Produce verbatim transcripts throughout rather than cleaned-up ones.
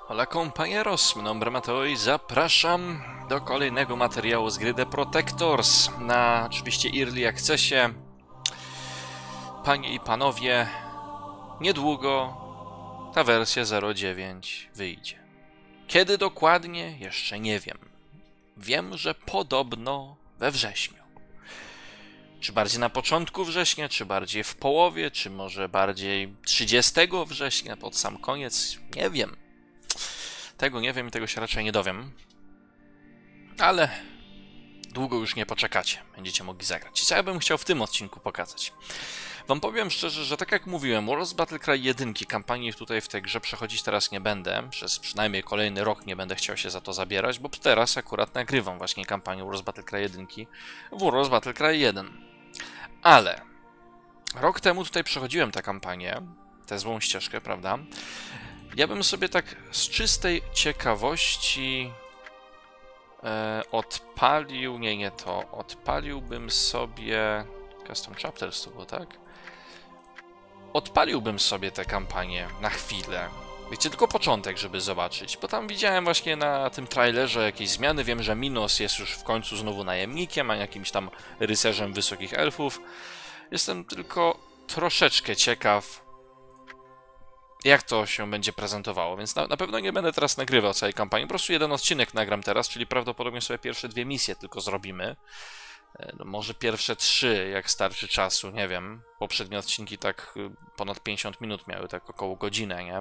Hola compañeros, mi nombre Mateo i zapraszam do kolejnego materiału z gry The Protectors na oczywiście Early Accessie. Panie i panowie, niedługo ta wersja zero dziewięć wyjdzie. Kiedy dokładnie? Jeszcze nie wiem. Wiem, że podobno we wrześniu. Czy bardziej na początku września, czy bardziej w połowie, czy może bardziej trzydziestego września, pod sam koniec? Nie wiem. Tego nie wiem i tego się raczej nie dowiem. Ale długo już nie poczekacie. Będziecie mogli zagrać. I co ja bym chciał w tym odcinku pokazać? Wam powiem szczerze, że tak jak mówiłem, Warlords Battlecry jeden kampanii tutaj w tej grze przechodzić teraz nie będę. Przez przynajmniej kolejny rok nie będę chciał się za to zabierać, bo teraz akurat nagrywam właśnie kampanię Warlords Battlecry jeden w Warlords Battlecry jeden. Ale rok temu tutaj przechodziłem tę kampanię, tę złą ścieżkę, prawda? Ja bym sobie tak z czystej ciekawości e, odpalił, nie, nie to, odpaliłbym sobie, Custom Chapters to było, tak? Odpaliłbym sobie tę kampanię na chwilę. Wiecie, tylko początek, żeby zobaczyć, bo tam widziałem właśnie na tym trailerze jakieś zmiany, wiem, że Minos jest już w końcu znowu najemnikiem, a jakimś tam rycerzem wysokich elfów. Jestem tylko troszeczkę ciekaw, jak to się będzie prezentowało, więc na, na pewno nie będę teraz nagrywał całej kampanii, po prostu jeden odcinek nagram teraz, czyli prawdopodobnie sobie pierwsze dwie misje tylko zrobimy. No, może pierwsze trzy, jak starczy czasu, nie wiem. Poprzednie odcinki tak ponad pięćdziesiąt minut miały, tak około godzinę, nie?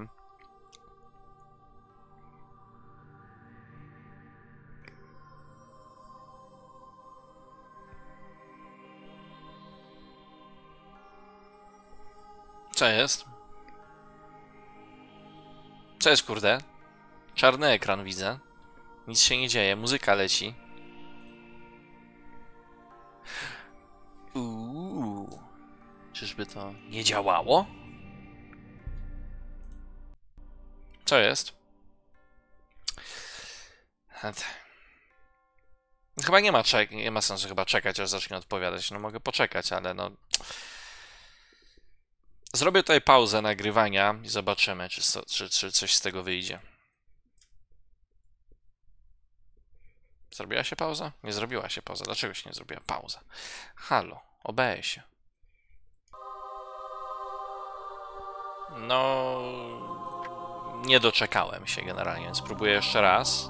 Co jest? Co jest, kurde? Czarny ekran widzę. Nic się nie dzieje, muzyka leci. Uuu. Czyżby to nie działało? Co jest? Chyba nie ma, czek nie ma sensu chyba czekać, aż zacznie odpowiadać. No mogę poczekać, ale no... Zrobię tutaj pauzę nagrywania i zobaczymy, czy, czy, czy coś z tego wyjdzie. Zrobiła się pauza? Nie zrobiła się pauza. Dlaczego się nie zrobiła pauza? Halo, obeję się. No... Nie doczekałem się generalnie, więc spróbuję jeszcze raz.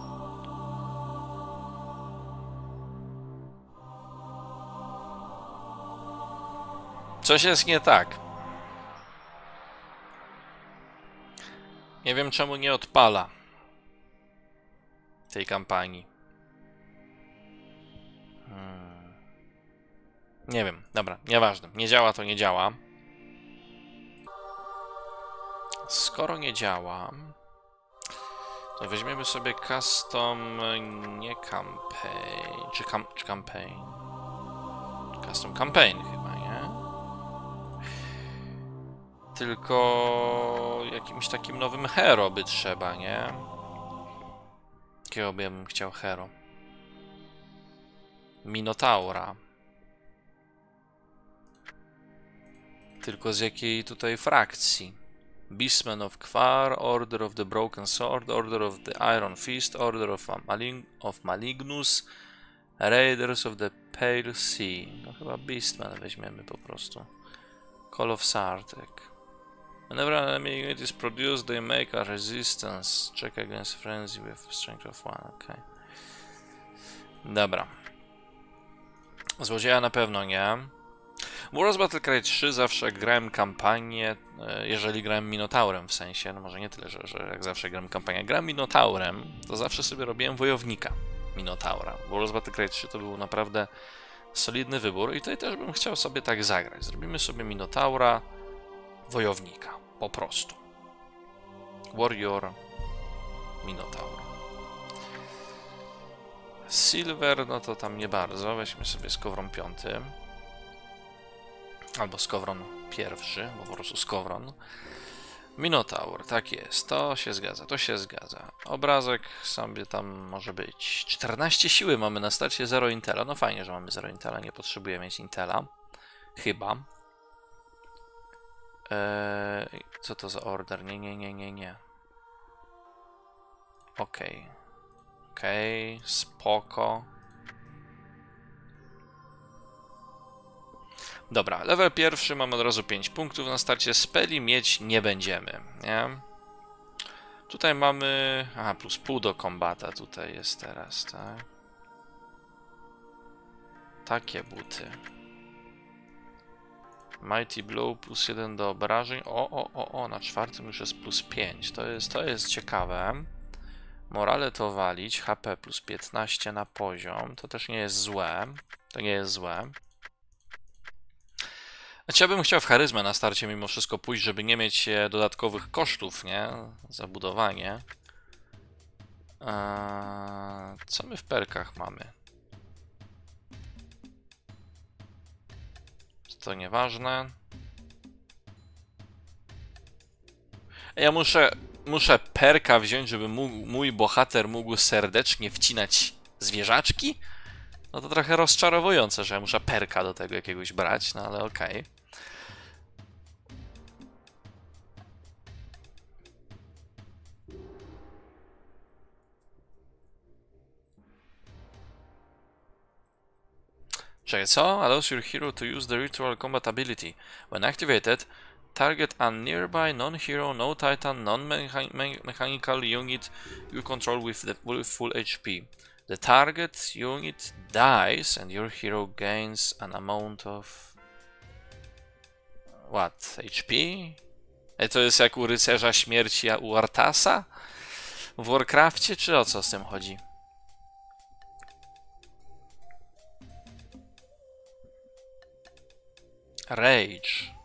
Coś jest nie tak. Nie wiem, czemu nie odpala tej kampanii. Hmm. Nie wiem, dobra, nieważne. Nie działa, to nie działa. Skoro nie działa, to weźmiemy sobie custom, nie campaign, czy, cam, czy campaign? Custom campaign chyba, nie? Tylko jakimś takim nowym hero by trzeba, nie? Jakiego bym chciał hero? Minotaura. Tylko z jakiej tutaj frakcji? Beastmen of Kvar, Order of the Broken Sword, Order of the Iron Fist, Order of, Malig of Malignus, Raiders of the Pale Sea. No chyba Beastmen weźmiemy po prostu. Call of Sartek. Whenever an enemy unit is produced, they make a resistance check against frenzy with strength of one. Okay. Dobra. Złodzieja na pewno nie. Warlords Battlecry trzy zawsze jak grałem kampanię, jeżeli grałem Minotaurem w sensie, no może nie tyle, że, że jak zawsze grałem kampanię, grałem Minotaurem, to zawsze sobie robiłem wojownika Minotaura. Warlords Battlecry trzy to był naprawdę solidny wybór i tutaj też bym chciał sobie tak zagrać. Zrobimy sobie Minotaura, wojownika, po prostu. Warrior, Minotaur. Silver, no to tam nie bardzo, weźmy sobie Skowron piąty. Albo Skowron pierwszy, bo po prostu Skowron. Minotaur, tak jest, to się zgadza, to się zgadza. Obrazek sobie tam może być. czternaście siły mamy na starcie, zero Intela. No fajnie, że mamy zero Intela, nie potrzebujemy mieć Intela. Chyba. Eee, co to za order? Nie, nie, nie, nie, nie. Okej. Okay. Okej, okay, spoko. Dobra, level pierwszy, mamy od razu pięć punktów na starcie. Speli mieć nie będziemy, nie? Tutaj mamy... Aha, plus pół do kombata tutaj jest teraz, tak? Takie buty. Mighty Blow plus jeden do obrażeń. O, o, o, o, na czwartym już jest plus pięć. To jest, to jest ciekawe. Morale to walić. H P plus piętnaście na poziom. To też nie jest złe. To nie jest złe. Znaczy, ja bym chciał w charyzmę na starcie mimo wszystko pójść, żeby nie mieć dodatkowych kosztów, nie? Za budowanie. Eee, co my w perkach mamy? To nieważne. Ja muszę, muszę perka wziąć, żeby mógł, mój bohater mógł serdecznie wcinać zwierzaczki? No to trochę rozczarowujące, że ja muszę perka do tego jakiegoś brać, no ale okej. Okay. Czekaj, co? Allows your hero to use the ritual combat ability. When activated, target a nearby non-hero, no-titan, non-mechanical unit you control with, the, with full H P. The target unit dies and your hero gains an amount of... What? H P? E, to jest jak u rycerza śmierci u Arthasa? W Warcrafcie, czy o co z tym chodzi? Rage.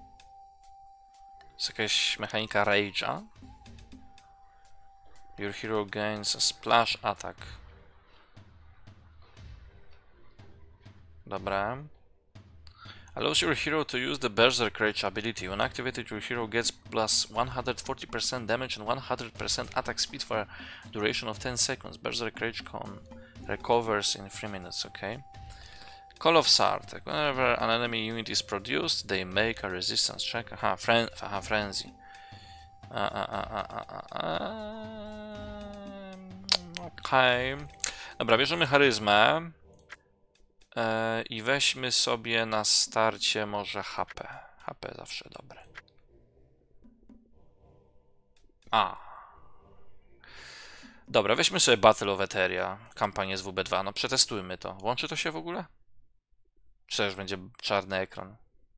Jest jakaś mechanika Rage'a. Your hero gains a splash attack. Dobra. Allows your hero to use the Berserk Rage ability. When activated, your hero gets plus one hundred forty percent damage and one hundred percent attack speed for a duration of ten seconds. Berserk Rage con recovers in three minutes, okay? Call of Sartek. Whenever an enemy unit is produced, they make a resistance check. Aha, fren aha frenzy. A, a, a, a, a, a. Okej. Okay. Dobra, bierzemy charyzmę. Yy, I weźmy sobie na starcie może H P. H P zawsze dobre. A. Dobra, weźmy sobie Battle of Eteria. Kampanię z W B dwa. No przetestujmy to. Włączy to się w ogóle? Czy też będzie czarny ekran?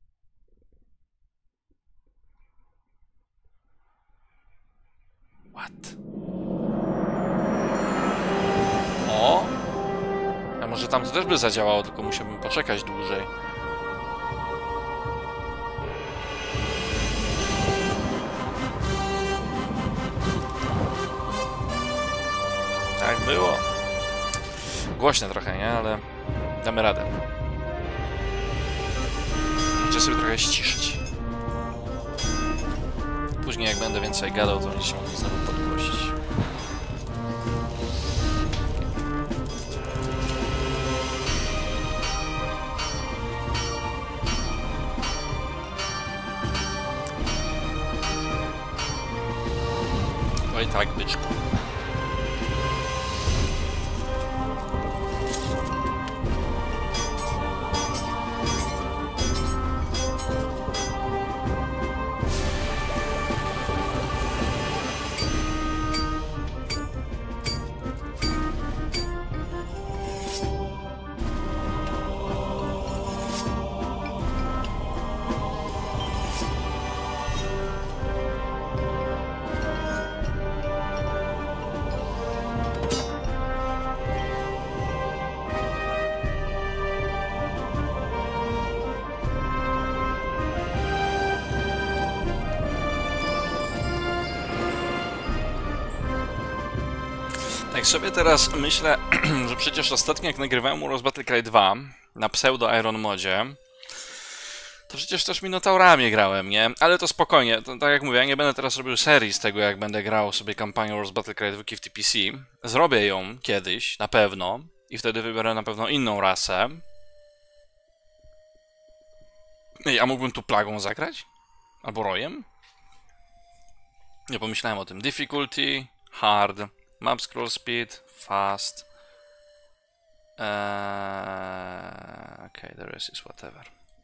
What? O! A może tam to też by zadziałało, tylko musiałbym poczekać dłużej. Tak było. Głośne trochę, nie? Ale damy radę. Muszę sobie trochę ściszyć. Później jak będę więcej gadał, to będziecie mogli znowu podgłosić. Oj tak, byczku. Tak sobie teraz myślę, że przecież ostatnio jak nagrywałem Warcraft Battlecry dwa na pseudo Iron Modzie, to przecież też Minotaurami grałem, nie? Ale to spokojnie, to, tak jak mówię, ja nie będę teraz robił serii z tego, jak będę grał sobie kampanię Warcraft Battlecry dwa w T P C. Zrobię ją kiedyś, na pewno, i wtedy wybiorę na pewno inną rasę. Ej, a mógłbym tu plagą zagrać? Albo rojem? Nie pomyślałem o tym. Difficulty, hard. Map scroll speed, fast. Eee, okay, the rest is whatever.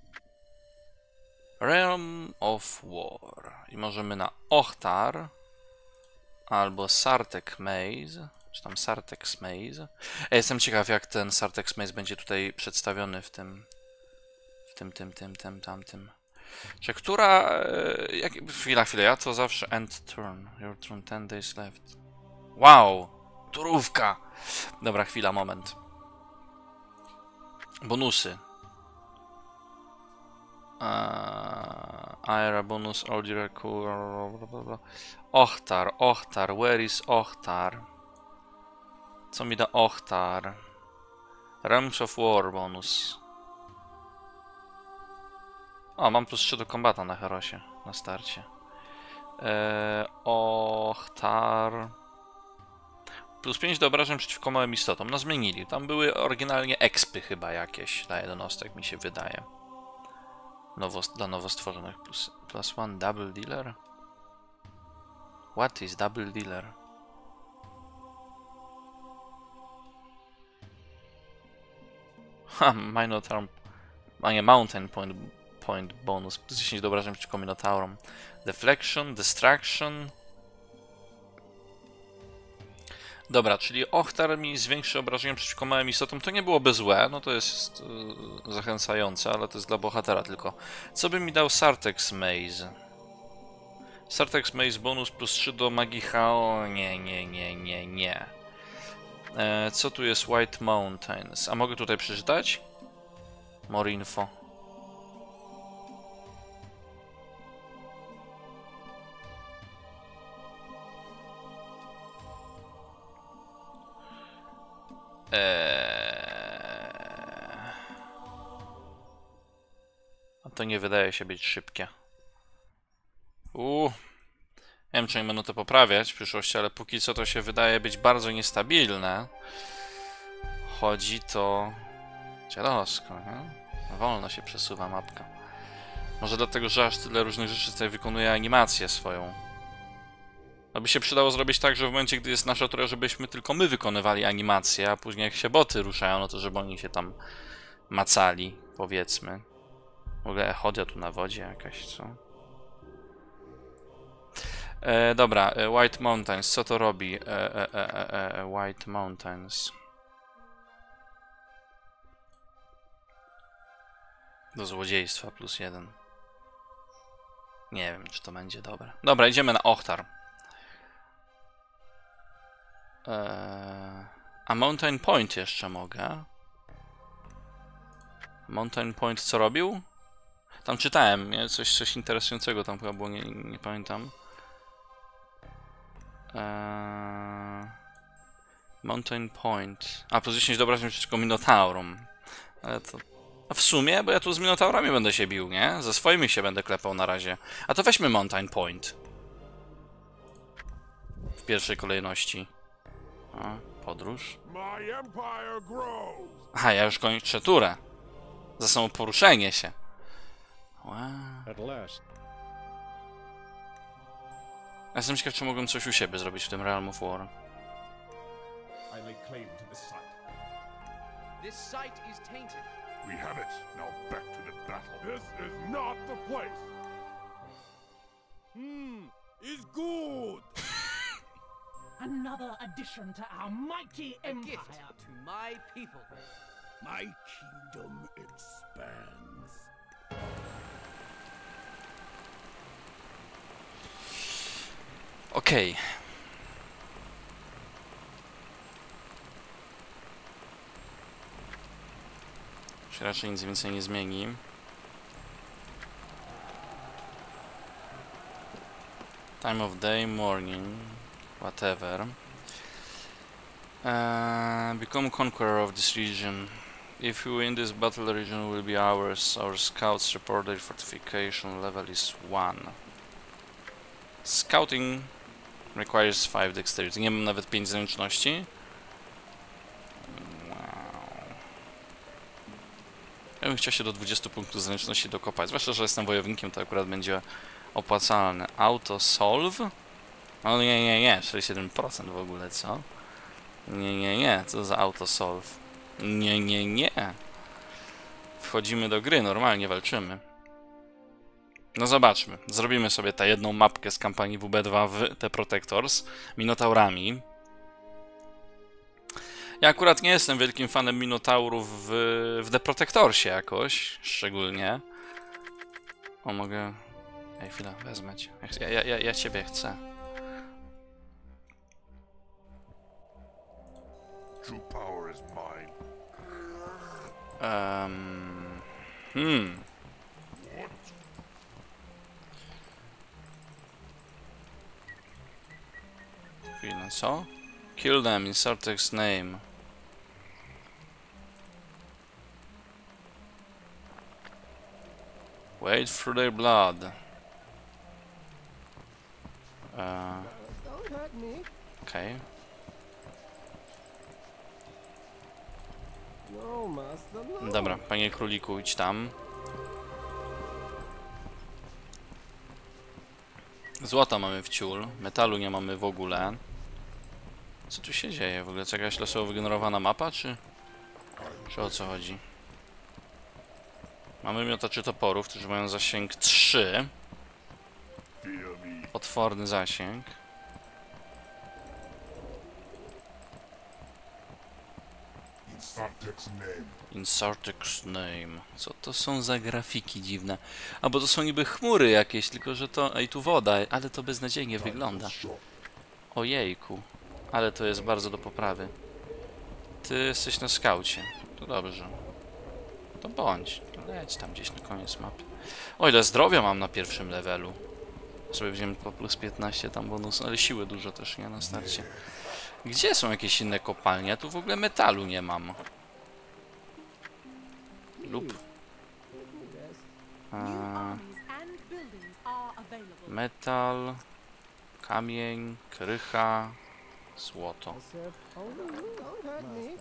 Realm of War. I możemy na Ochtar albo Sartek Maze, czy tam Sartek's Maze. Ja jestem ciekaw, jak ten Sartek's Maze będzie tutaj przedstawiony w tym, w tym, tym, tym, tym, tamtym. Czy która... Jak, chwila, chwila, ja to zawsze end turn. Your turn ten days left. Wow! Turówka! Dobra, chwila, moment. Bonusy. Uh, Aera bonus, order Ochtar, Ochtar, where is Ochtar? Co mi da Ochtar? Realms of War bonus. O, mam plus trzy do kombata na Herosie, na starcie. Eee, Ochtar... Plus pięć do obrażeń przeciwko małym istotom. No zmienili. Tam były oryginalnie expy chyba jakieś dla jednostek, mi się wydaje. Nowo, dla nowo stworzonych. Plus, plus one double dealer? What is double dealer? Ha, Minotaur... A nie, Mountain Point, point bonus. Plus dziesięć do obrażeń przeciwko Minotaurom. Deflection, Distraction... Dobra, czyli Ochtar mi zwiększy obrażenia przeciwko małym istotom. To nie byłoby złe, no to jest yy, zachęcające, ale to jest dla bohatera tylko. Co by mi dał Sartek's Maze? Sartek's Maze bonus plus trzy do magii Hao. Nie, nie, nie, nie, nie. E, co tu jest White Mountains? A mogę tutaj przeczytać? More info. Eee... A to nie wydaje się być szybkie. Uuu. Nie wiem, czy nie będą to poprawiać w przyszłości, ale póki co to się wydaje być bardzo niestabilne. Chodzi to... Cielowsko, nie? Wolno się przesuwa mapka. Może dlatego, że aż tyle różnych rzeczy tutaj wykonuje animację swoją. No by się przydało zrobić tak, że w momencie, gdy jest nasza tura, żebyśmy tylko my wykonywali animację, a później jak się boty ruszają, no to żeby oni się tam macali, powiedzmy. W ogóle echodia tu na wodzie jakaś, co? E, dobra, e, White Mountains, co to robi? E, e, e, e, White Mountains. Do złodziejstwa plus jeden. Nie wiem, czy to będzie dobre. Dobra, idziemy na Ochtar. Eee, a Mountain Point jeszcze mogę. Mountain Point co robił? Tam czytałem, nie? Coś, coś interesującego tam chyba było, nie, nie pamiętam. Eee, Mountain Point. A, plus dziesięć do obrażeń przeciwko Minotaurom. Ale to... A w sumie, bo ja tu z Minotaurami będę się bił, nie? Ze swoimi się będę klepał na razie. A to weźmy Mountain Point. W pierwszej kolejności. A, podróż. Aha, ja już kończę turę. Za samo poruszenie się. Wow. Ja jestem ciekaw, czy mogłem coś u siebie zrobić w tym Realm of War. We have it. Now back to the battle. This is not the place. Hmm, is good. Another addition to our mighty empire. A gift to my people. My kingdom expands. Okej. Okay. Się raczej nic więcej nie zmieni. Time of day, morning, whatever. Uh, become conqueror of this region. If you win this battle, the region will be ours. Our scouts report their fortification level is one. Scouting requires five dexterity. Nie mam nawet pięć zręczności. Ja bym chciał się do dwudziestu punktów zręczności dokopać. Zwłaszcza, że jestem wojownikiem, to akurat będzie opłacalne. Auto solve. O nie, nie, nie, sześćdziesiąt siedem procent w ogóle, co? Nie, nie, nie, co za autosolve? Nie, nie, nie. Wchodzimy do gry, normalnie walczymy. No zobaczmy, zrobimy sobie tę jedną mapkę z kampanii W B dwa w The Protectors Minotaurami. Ja akurat nie jestem wielkim fanem Minotaurów w, w The Protectorsie jakoś, szczególnie. O, mogę... Ej, chwilę, wezmę cię. Ja, ja, ja, ja ciebie chcę. True power is mine. Um, hmm. Chwilę, co? Kill them in Sartek's name. Wait for their blood. Uh, Don't hurt me. okay. No, master, no. Dobra, panie króliku, idź tam. Złota mamy w ciul, metalu nie mamy w ogóle. Co tu się dzieje w ogóle? To jakaś losowo wygenerowana mapa, czy... Czy o co chodzi? Mamy miotaczy toporów, którzy mają zasięg trzy. Fear me. Potworny zasięg. In Sartek's name. In Sartek's name. Co to są za grafiki dziwne? A bo to są niby chmury jakieś, tylko że to... Ej, tu woda, ale to beznadziejnie wygląda. Ojejku. Ale to jest bardzo do poprawy. Ty jesteś na skaucie. To dobrze. To bądź. Leć tam gdzieś na koniec mapy. O, ile zdrowia mam na pierwszym levelu. Sobie wziąłem po plus piętnaście tam bonus, ale siły dużo też nie na starcie. Gdzie są jakieś inne kopalnie? Ja tu w ogóle metalu nie mam. Lub. A, metal. Kamień. Krycha. Złoto. Don't hurt me.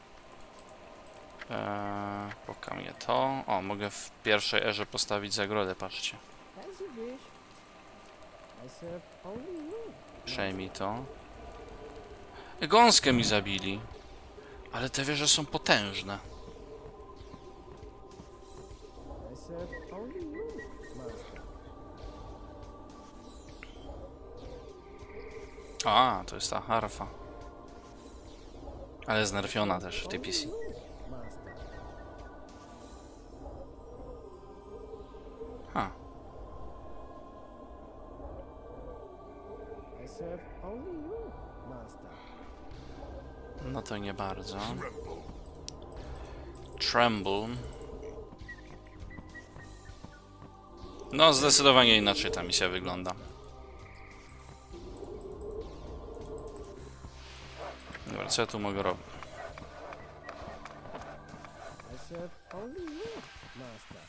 Eee, poka mnie to. O, mogę w pierwszej erze postawić zagrodę, patrzcie. As you wish. I serve only you. Przejmij to. Gąskę mi zabili. Ale te wieże są potężne. I serve only you, master. A, to jest ta harfa. Ale znerfiona też w T P C. Master. Ha. I serve only you, master. No to nie bardzo. Tremble. No, zdecydowanie inaczej ta misja wygląda. Dobra, co ja tu mogę robić? I serve only you, master.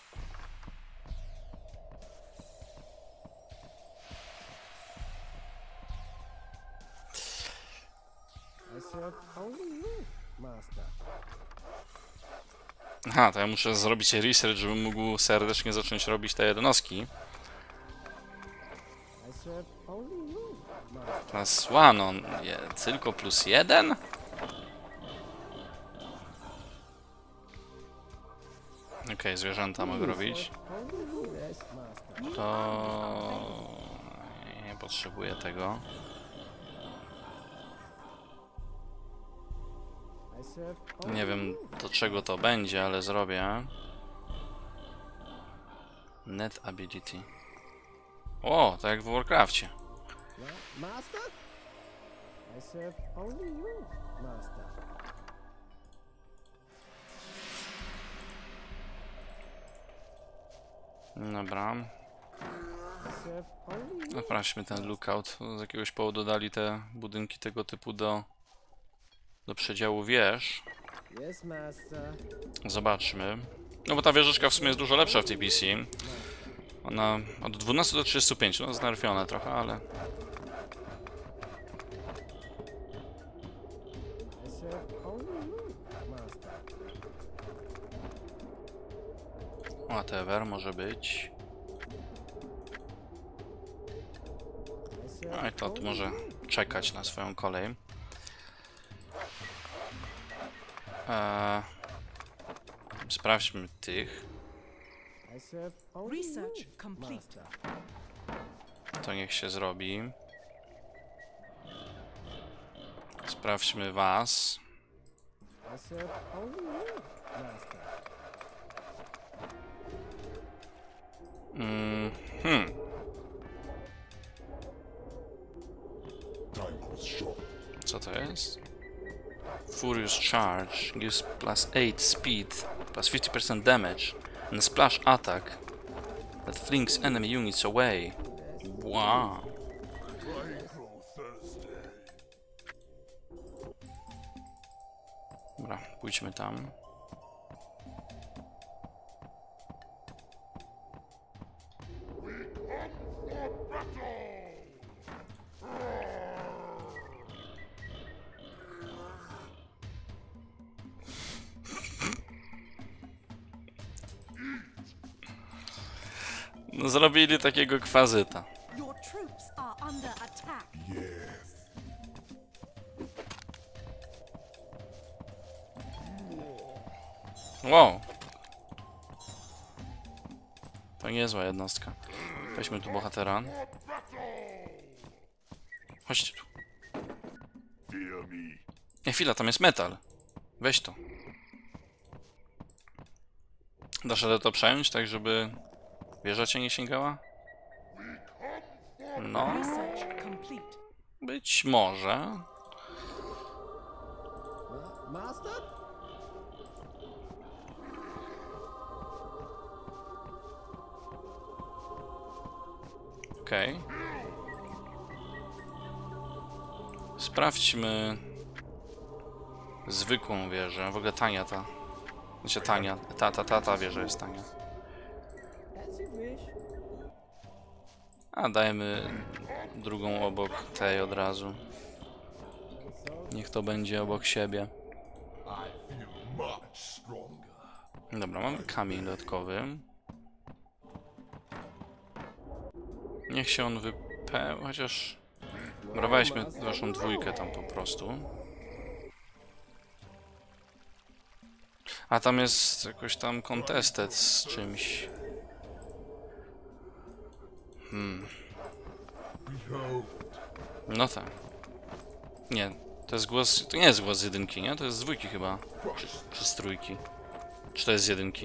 I serve only you, master. Aha, to ja muszę zrobić research, żebym mógł serdecznie zacząć robić te jednostki. I serve only you, master. Plus one, on je, tylko plus jeden? Okej, okay, zwierzęta mogę robić. Only you, yes, master. To... nie potrzebuję tego. I serve only Nie wiem do czego to będzie, ale zrobię. Net ability. O, tak jak w Warcrafcie. Ma- Master? I serve only you, master. Dobra. I serve only you. Sprawdźmy ten lookout. Z jakiegoś powodu dali te budynki tego typu do, do przedziału wież. Yes, master. Zobaczmy. No bo ta wieżyczka w sumie jest dużo lepsza w T P C. Ona od dwunastu do trzydziestu pięciu, no znerfione trochę, ale... I serve only you, master. Whatever, może być. I sir. No i to tu może czekać na swoją kolej. Eee, sprawdźmy tych. I serve only you, Research complete. master. To niech się zrobi. Sprawdźmy was. I serve only you, master. Mm, hmm. Time was short. Co to jest? Furious Charge gives plus eight speed, plus fifty percent damage, and a splash attack that flings enemy units away. Wow. I grow thirsty. Dobra, pójdźmy tam. No, zrobili takiego kwazyta. Your troops are under attack. Yes. Wow. To niezła jednostka. Weźmy tu bohatera. Chodźcie tu. Fear me. Nie, chwila, tam jest metal. Weź to. Dasz radę to przejąć, tak żeby wieża cię nie sięgała? No, Research complete. być może. Ma master? Okej. Sprawdźmy zwykłą wieżę. W ogóle tania ta. Znaczy tania. Ta, ta, ta, ta wieża jest tania. As you wish. A dajmy drugą obok tej od razu. Niech to będzie obok siebie. I feel much stronger. Dobra, mamy kamień dodatkowy. Niech się on wypełni, chociaż... Dobra, weźmy waszą dwójkę tam po prostu. A tam jest jakoś tam contested z czymś. Hmm. Behold. No tak. Nie, to jest głos... To nie jest głos z jedynki, nie? To jest z dwójki chyba. Czy, czy z trójki. Czy to jest z jedynki? I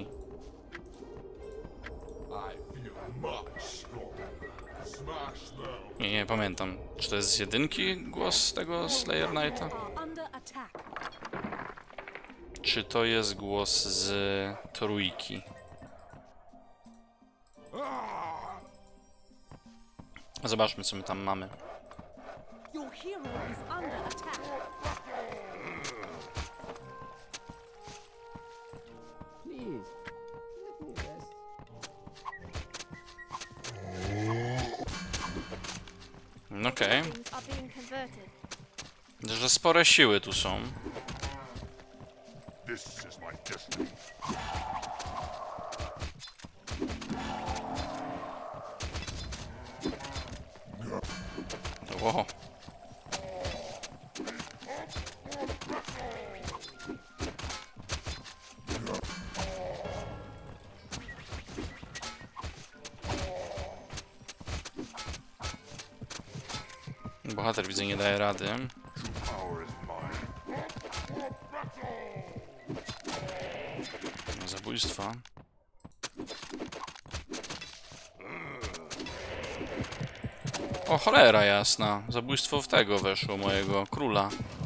feel much stronger. Smash them. Nie, nie pamiętam. Czy to jest z jedynki głos tego Slayer Knighta? Are under attack. Czy to jest głos z trójki? Ah! Zobaczmy, co my tam mamy. Your hero is under attack. Please, let me rest. Okej. Things are being converted. Że spore siły tu są. This is my destiny. Wow. Bohater widzę nie daje rady. Power is mine. Zabójstwa. O cholera jasna. Zabójstwo w tego weszło mojego króla.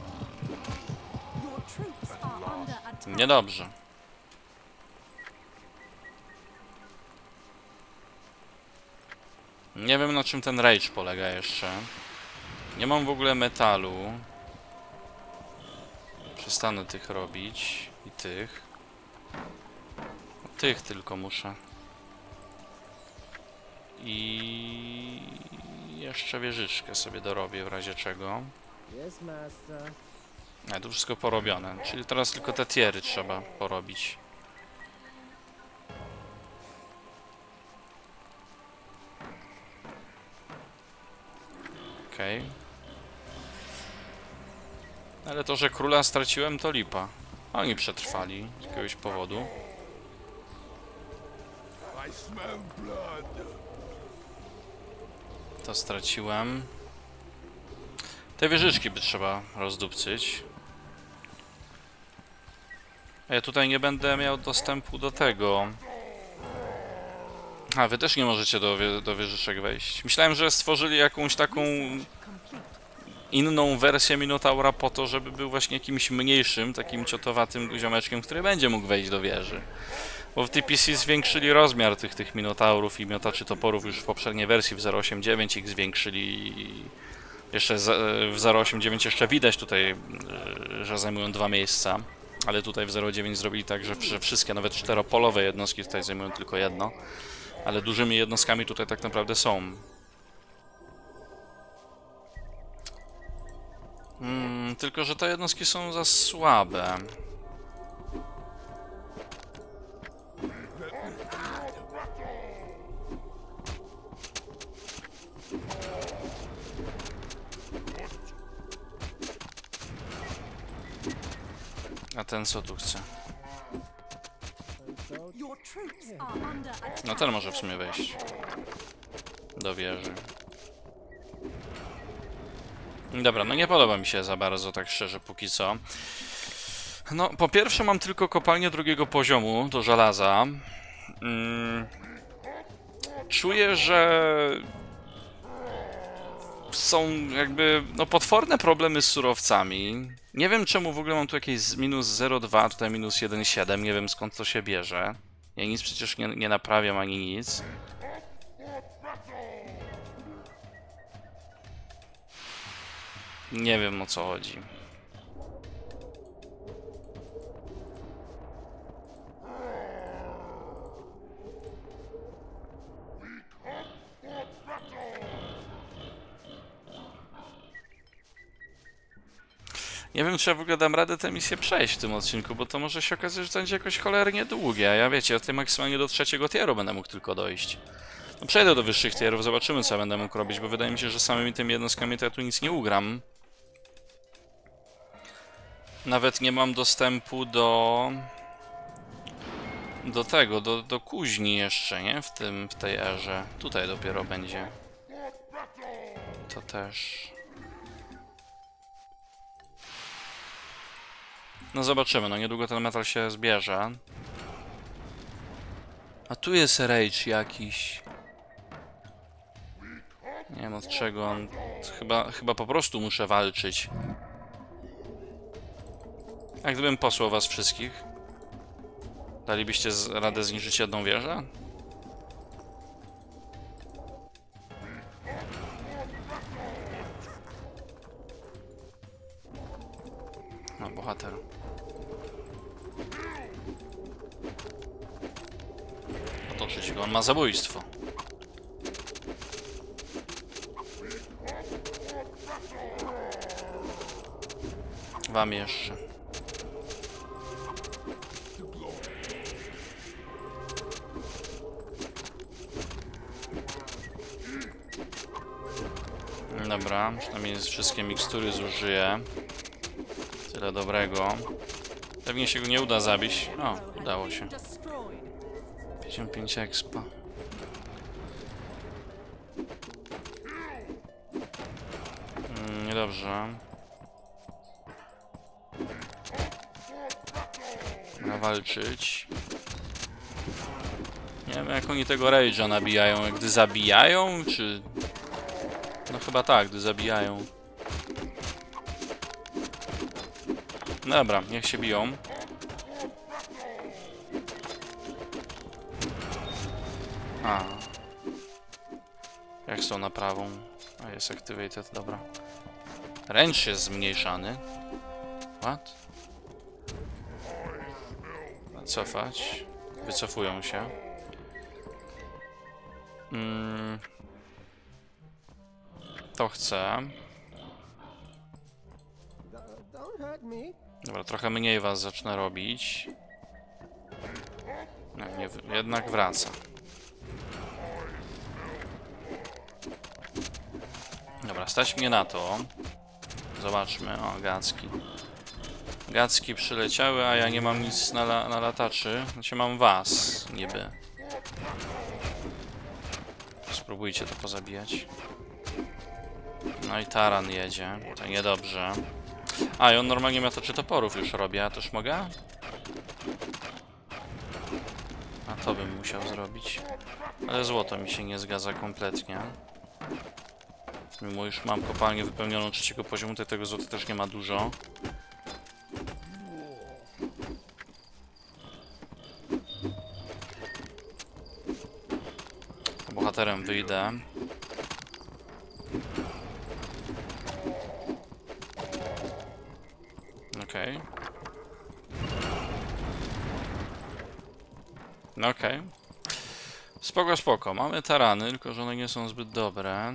Your troops are under attack. Niedobrze. Nie wiem, na czym ten rage polega jeszcze. Nie mam w ogóle metalu. Przestanę tych robić. I tych. Tych tylko muszę. I jeszcze wieżyczkę sobie dorobię w razie czego. Yes, master. A to wszystko porobione. Czyli teraz tylko te tiery trzeba porobić. okej. Okay. Ale to, że króla straciłem, to lipa. Oni przetrwali z jakiegoś powodu. I smell blood. To straciłem. Te wieżyczki by trzeba rozdupcyć. A ja tutaj nie będę miał dostępu do tego. A, wy też nie możecie do, wie do wieżyczek wejść. Myślałem, że stworzyli jakąś taką inną wersję Minotaura po to, żeby był właśnie jakimś mniejszym, takim ciotowatym ziomeczkiem, który będzie mógł wejść do wieży. Bo w T P C zwiększyli rozmiar tych, tych Minotaurów i miotaczy toporów już w poprzedniej wersji w zero osiem dziewięć ich zwiększyli. Jeszcze w zero osiem dziewięć jeszcze widać tutaj, że zajmują dwa miejsca. Ale tutaj w zero dziewięć zrobili tak, że wszystkie, nawet czteropolowe jednostki tutaj zajmują tylko jedno. Ale dużymi jednostkami tutaj tak naprawdę są. Hmm, tylko, że te jednostki są za słabe. A ten co tu chce? Your troops are under attack. No ten może w sumie wejść do wieży. Dobra, no nie podoba mi się za bardzo, tak szczerze, póki co. No, po pierwsze mam tylko kopalnię drugiego poziomu do żelaza. Mm. Czuję, że są jakby no potworne problemy z surowcami. Nie wiem czemu w ogóle mam tu jakieś minus zero przecinek dwa, tutaj minus jeden przecinek siedem, nie wiem skąd to się bierze. Ja nic przecież nie, nie naprawiam ani nic. Nie wiem o co chodzi. Nie wiem, czy ja w ogóle dam radę tę misję przejść w tym odcinku, bo to może się okazać, że to będzie jakoś cholernie długie, a ja wiecie, ja tutaj maksymalnie do trzeciego tieru będę mógł tylko dojść. No przejdę do wyższych tierów, zobaczymy co będę mógł robić, bo wydaje mi się, że samymi tymi jednostkami to ja tu nic nie ugram. Nawet nie mam dostępu do... do tego, do, do kuźni jeszcze, nie? W tym, w tej erze. Tutaj dopiero będzie. To też... No zobaczymy, no niedługo ten metal się zbierze. A tu jest rage jakiś. Nie wiem od czego on... Chyba, chyba po prostu muszę walczyć. A gdybym posłał was wszystkich? Dalibyście z radę zniszczyć jedną wieżę? No, bohater. Otoczyć go, on ma zabójstwo. Wam jeszcze. Dobra, przynajmniej wszystkie mikstury zużyję. Tyle dobrego. Pewnie się go nie uda zabić. O, udało się. pięćdziesiąt pięć expa. Mm, niedobrze. Nawalczyć. Nie wiem jak oni tego rage'a nabijają. Gdy zabijają, czy... No chyba tak, gdy zabijają. Dobra, niech się biją. A. Jak z tą naprawą? A, jest activated, dobra. Range jest zmniejszany. What? Cofać. Wycofują się. Mm. To chcę. Dobra, trochę mniej was zacznę robić. No, nie, jednak wraca. Dobra, stać mnie na to. Zobaczmy. O, gacki. Gacki przyleciały, a ja nie mam nic na, la na lataczy. Znaczy mam was, niby. Spróbujcie to pozabijać. No i taran jedzie. To niedobrze. A, i on normalnie miotaczy toporów już robi, a też mogę? A to bym musiał zrobić. Ale złoto mi się nie zgadza kompletnie. Mimo już mam kopalnię wypełnioną trzeciego poziomu, to tego złota też nie ma dużo. Bohaterem wyjdę. Okej. Okay. Okej. Okay. Spoko, spoko. Mamy tarany, tylko że one nie są zbyt dobre.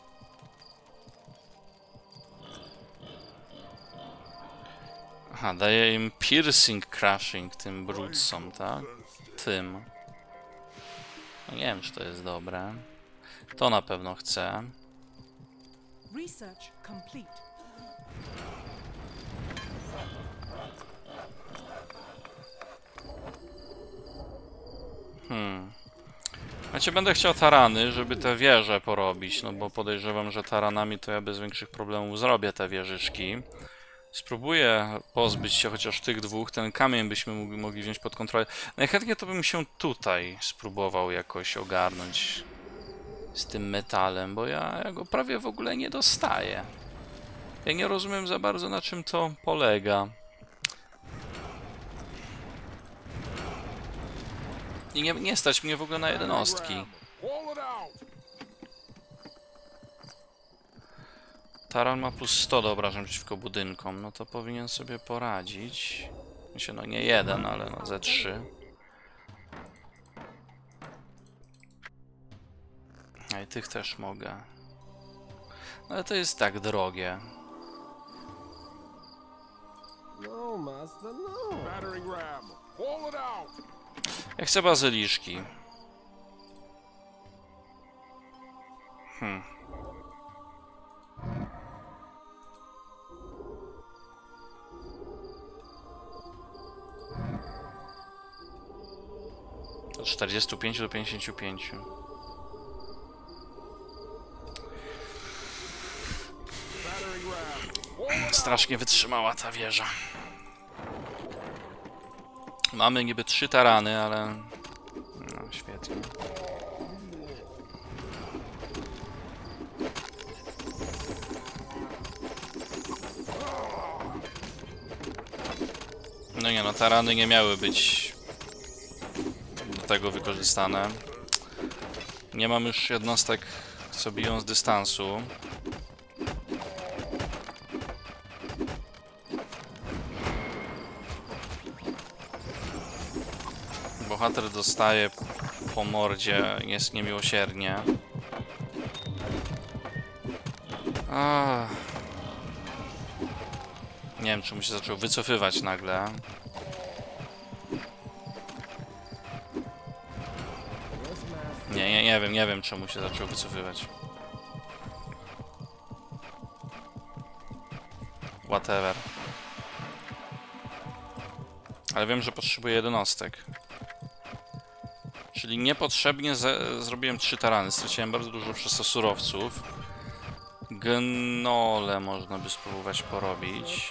Aha, daje im piercing crashing tym brudsom, tak? Tym. No nie wiem, czy to jest dobre. To na pewno chcę. Research complete. Hmm. Znaczy będę chciał tarany, żeby te wieże porobić, no bo podejrzewam, że taranami to ja bez większych problemów zrobię te wieżyczki. Spróbuję pozbyć się chociaż tych dwóch, ten kamień byśmy mogli, mogli wziąć pod kontrolę. Najchętniej to bym się tutaj spróbował jakoś ogarnąć z tym metalem, bo ja, ja go prawie w ogóle nie dostaję. Ja nie rozumiem za bardzo, na czym to polega. I nie, nie stać mnie w ogóle na jednostki. Taran ma plus sto do obrażeń przeciwko budynkom, no to powinien sobie poradzić. Myślę, no nie jeden, ale no ze trzy. A i tych też mogę. No ale to jest tak drogie. No, master, no. Battering ram. Call it out. Ja chcę bazyliszki. Hmm. Od czterdziestu pięciu do pięćdziesięciu pięciu. Strasznie wytrzymała ta wieża. Mamy niby trzy tarany, ale... No, świetnie. No nie no, tarany nie miały być do tego wykorzystane. Nie mam już jednostek, co biją z dystansu. Bohater dostaje po mordzie, jest niemiłosiernie. Ah. Nie wiem, czy mu się zaczął wycofywać nagle. Nie, nie, nie wiem, nie wiem, czemu się zaczął wycofywać. Whatever. Ale wiem, że potrzebuję jednostek. Czyli niepotrzebnie zrobiłem trzy tarany. Straciłem bardzo dużo przez to surowców. Gnole można by spróbować porobić.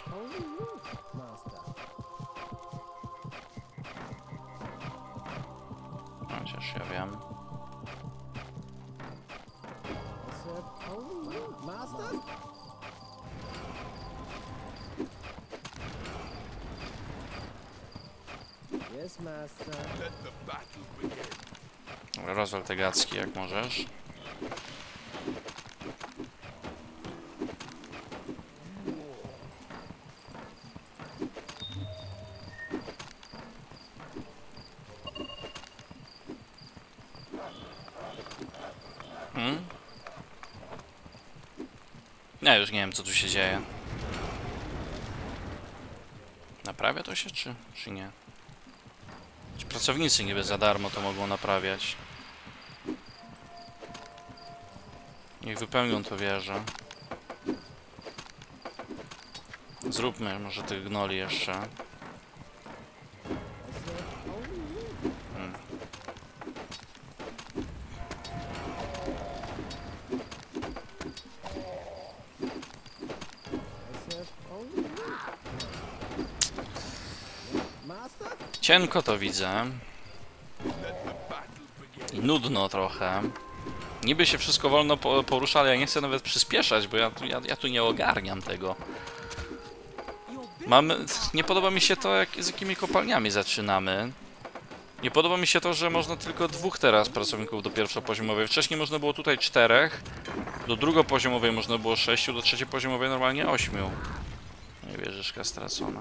Chociaż ja wiem. Yes, master. Let the battle begin. Rozwal te gacki jak możesz. Hmm? Ja już nie wiem, co tu się dzieje. Naprawia to się, czy, czy nie? Ci pracownicy niby za darmo to mogą naprawiać. Niech wypełnią to wieżę. Zróbmy może tych gnoli jeszcze. Hmm. Cienko to widzę. I nudno trochę. Niby się wszystko wolno po porusza, ale ja nie chcę nawet przyspieszać, bo ja, ja, ja tu nie ogarniam tego. Mamy... Nie podoba mi się to, jak, z jakimi kopalniami zaczynamy. Nie podoba mi się to, że można tylko dwóch teraz pracowników do pierwszopoziomowej. Wcześniej można było tutaj czterech. Do drugopoziomowej można było sześciu, do trzeciopoziomowej normalnie ośmiu. Nie wieżyczka stracona.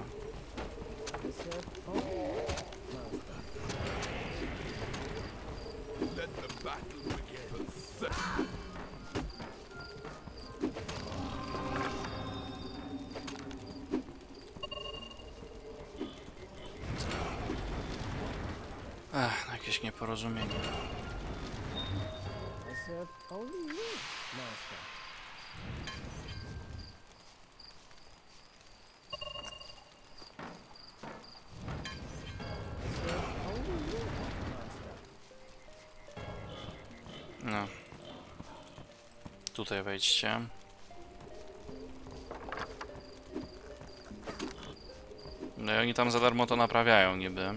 Ech, jakieś nieporozumienie. No. Tutaj wejdźcie. No i oni tam za darmo to naprawiają niby.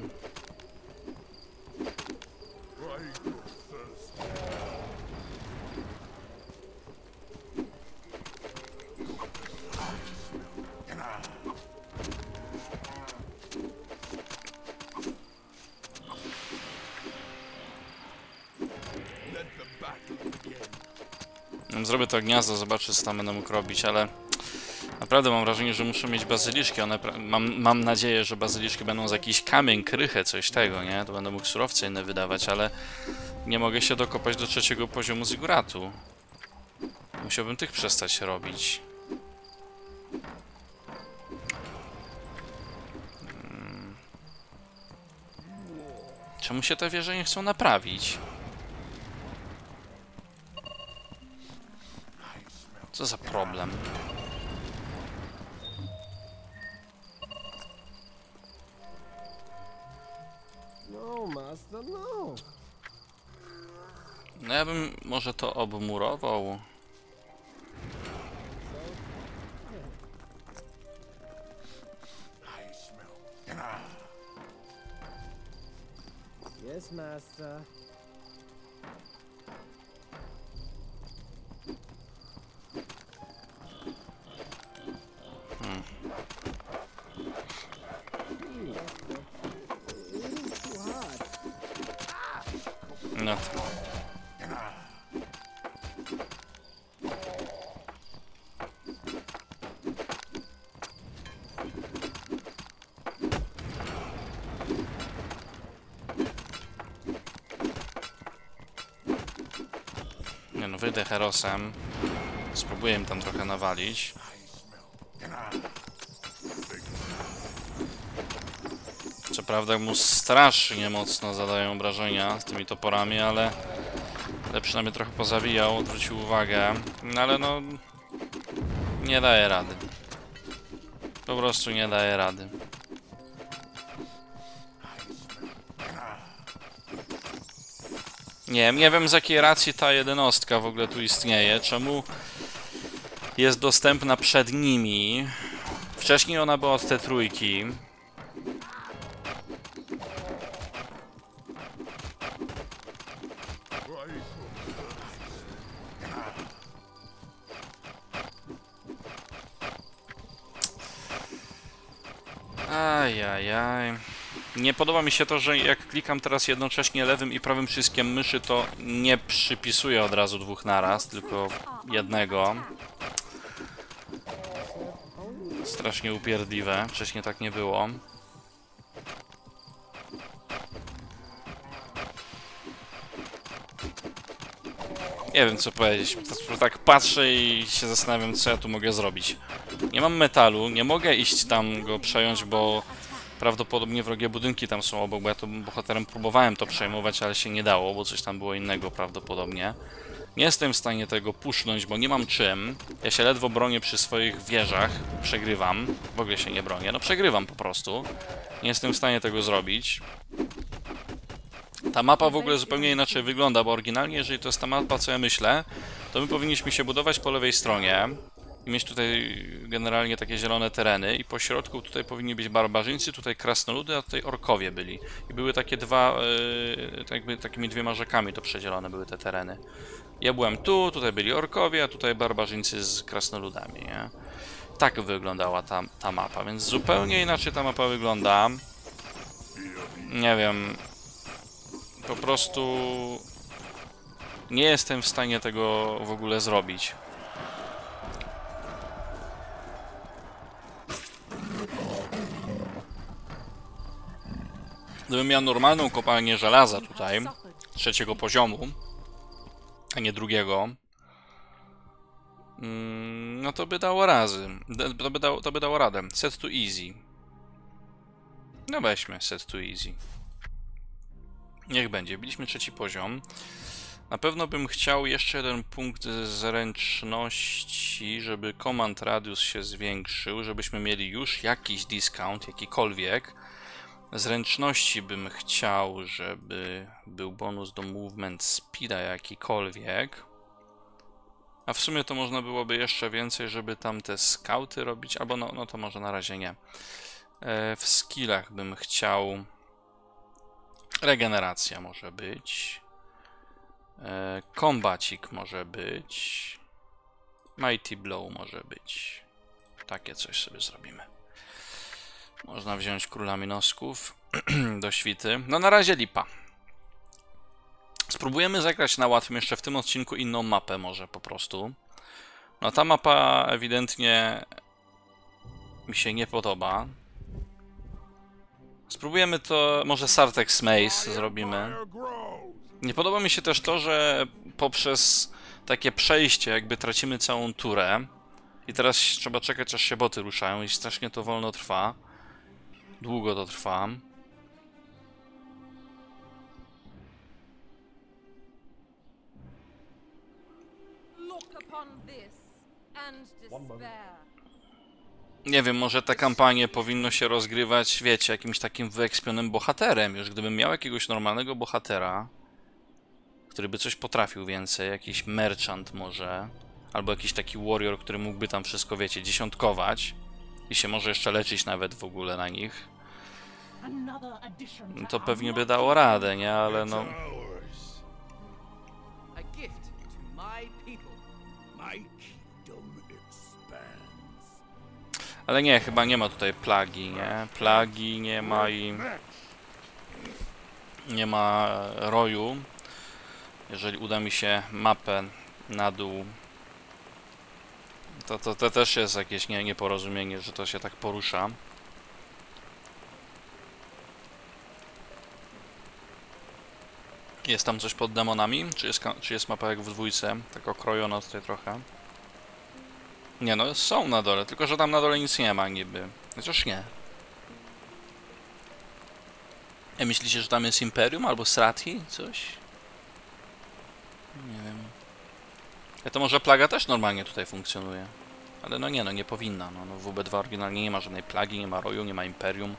Zrobię to gniazdo, zobaczę co tam będę mógł robić, ale naprawdę mam wrażenie, że muszę mieć bazyliszki. One mam, mam nadzieję, że bazyliszki będą za jakiś kamień, krychę, coś tego, nie? To będę mógł surowce inne wydawać, ale nie mogę się dokopać do trzeciego poziomu ziguratu. Musiałbym tych przestać robić. Hmm. Czemu się te wieże nie chcą naprawić? Co za problem? No, master, no. No ja bym może to obmurował. Yes, master. Hmm. No to. Nie no, wyjdę Herosem. Spróbuję im tam trochę nawalić. Co prawda mu strasznie mocno zadają obrażenia z tymi toporami, ale, ale przynajmniej trochę pozawijał, odwrócił uwagę. No ale no... Nie daje rady. Po prostu nie daje rady. Nie, nie wiem z jakiej racji ta jednostka w ogóle tu istnieje. Czemu jest dostępna przed nimi. Wcześniej ona była od tej trójki. Ajajaj. Nie podoba mi się to, że jak klikam teraz jednocześnie lewym i prawym przyciskiem myszy, to nie przypisuję od razu dwóch naraz, tylko jednego. Strasznie upierdliwe. Wcześniej tak nie było. Nie wiem co powiedzieć. Tak patrzę i się zastanawiam, co ja tu mogę zrobić. Nie mam metalu, nie mogę iść tam go przejąć, bo Prawdopodobnie wrogie budynki tam są obok, bo ja to bohaterem próbowałem to przejmować, ale się nie dało, bo coś tam było innego prawdopodobnie. Nie jestem w stanie tego pusznąć, bo nie mam czym. Ja się ledwo bronię przy swoich wieżach. Przegrywam. W ogóle się nie bronię. No przegrywam po prostu. Nie jestem w stanie tego zrobić. Ta mapa w ogóle zupełnie inaczej wygląda, bo oryginalnie, jeżeli to jest ta mapa, co ja myślę, to my powinniśmy się budować po lewej stronie i mieć tutaj generalnie takie zielone tereny i po środku tutaj powinni być barbarzyńcy, tutaj krasnoludy, a tutaj orkowie byli. I były takie dwa, yy, tak jakby takimi dwiema rzekami to przedzielone były te tereny. Ja byłem tu, tutaj byli orkowie, a tutaj barbarzyńcy z krasnoludami, nie? Tak wyglądała ta, ta mapa, więc zupełnie inaczej ta mapa wygląda. Nie wiem... Po prostu nie jestem w stanie tego w ogóle zrobić. Gdybym miał normalną kopalnię żelaza tutaj, trzeciego poziomu, a nie drugiego, no to by dało razy. To by dało, to by dało radę. Set to easy. No weźmy set to easy. Niech będzie. Biliśmy trzeci poziom. Na pewno bym chciał jeszcze jeden punkt zręczności, żeby command radius się zwiększył, żebyśmy mieli już jakiś discount, jakikolwiek. Zręczności bym chciał, żeby był bonus do movement speeda jakikolwiek. A w sumie to można byłoby jeszcze więcej, żeby tam te skauty robić, albo no, no to może na razie nie. E, w skillach bym chciał... Regeneracja może być. E, kombacik może być. Mighty Blow może być. Takie coś sobie zrobimy. Można wziąć króla minosków do świty. No na razie lipa. Spróbujemy zagrać na łatwym jeszcze w tym odcinku inną mapę może po prostu. No ta mapa ewidentnie mi się nie podoba. Spróbujemy to, może Sartek's Maze zrobimy. Nie podoba mi się też to, że poprzez takie przejście jakby tracimy całą turę. I teraz trzeba czekać, aż się boty ruszają i strasznie to wolno trwa. Długo to trwa. Look upon this and despair. Nie wiem, może te kampanie powinno się rozgrywać, wiecie, jakimś takim wyekspionym bohaterem. Już gdybym miał jakiegoś normalnego bohatera, który by coś potrafił więcej, jakiś merchant może, albo jakiś taki warrior, który mógłby tam wszystko, wiecie, dziesiątkować i się może jeszcze leczyć nawet w ogóle na nich, to pewnie by dało radę, nie? Ale no... Ale nie, chyba nie ma tutaj plagi, nie? Plagi nie ma i... Nie ma roju. Jeżeli uda mi się mapę na dół, to, to, to też jest jakieś nie, nieporozumienie, że to się tak porusza. Jest tam coś pod demonami? Czy jest, czy jest mapa jak w dwójce? Tak okrojona tutaj trochę. Nie no, są na dole, tylko że tam na dole nic nie ma niby. Chociaż nie. A myślicie, że tam jest Imperium albo Srathi? Coś? Nie wiem. Ja to może plaga też normalnie tutaj funkcjonuje. Ale no nie, no nie powinna. No, no w W B dwa oryginalnie nie ma żadnej plagi, nie ma roju, nie ma Imperium.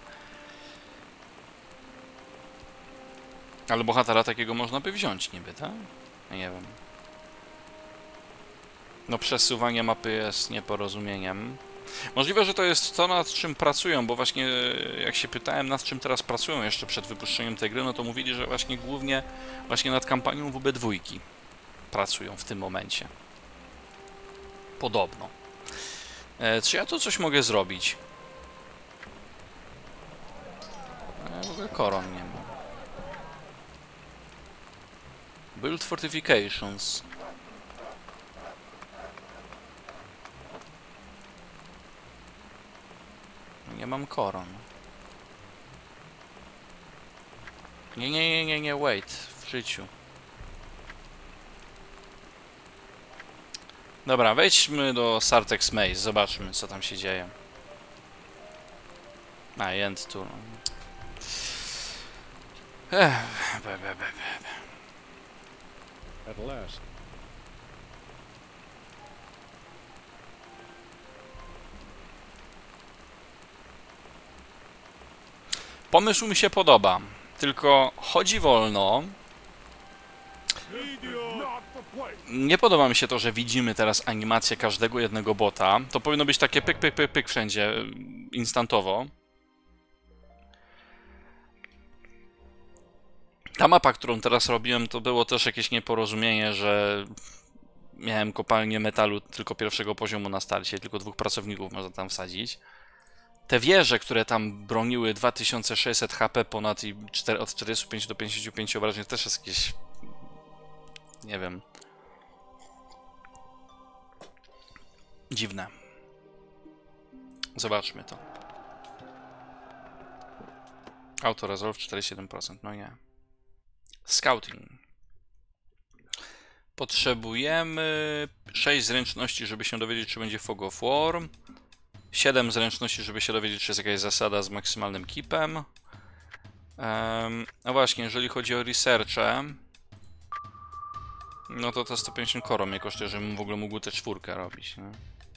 Ale bohatera takiego można by wziąć niby, tak? Nie wiem. No przesuwanie mapy jest nieporozumieniem. Możliwe, że to jest to, nad czym pracują, bo właśnie jak się pytałem, nad czym teraz pracują jeszcze przed wypuszczeniem tej gry, no to mówili, że właśnie głównie właśnie nad kampanią W B dwa pracują w tym momencie. Podobno. E, czy ja tu coś mogę zrobić? E, w ogóle koron nie ma. Build fortifications. Nie mam koron. Nie, nie, nie, nie, nie, wait. W życiu. Dobra, wejdźmy do Sartek's Maze. Zobaczmy, co tam się dzieje. A, jęd tu. No. Ech, be, be, be, be. At last. Pomysł mi się podoba, tylko chodzi wolno. Not the place. Nie podoba mi się to, że widzimy teraz animację każdego jednego bota. To powinno być takie pyk, pyk, pyk, pyk wszędzie, instantowo. Ta mapa, którą teraz robiłem, to było też jakieś nieporozumienie, że miałem kopalnię metalu tylko pierwszego poziomu na starcie, tylko dwóch pracowników można tam wsadzić. Te wieże, które tam broniły dwa tysiące sześćset H P ponad i od czterdziestu pięciu do pięćdziesięciu pięciu obrażeń, też jest jakieś... nie wiem... dziwne. Zobaczmy to. Auto Resolve czterdzieści siedem procent, no nie. Scouting. Potrzebujemy sześć zręczności, żeby się dowiedzieć, czy będzie Fog of War. siedem zręczności, żeby się dowiedzieć, czy jest jakaś zasada z maksymalnym keepem. Um, a właśnie, jeżeli chodzi o researche, no to to sto pięćdziesiąt koro mnie kosztuje, żebym w ogóle mógł tę czwórkę robić. Nie?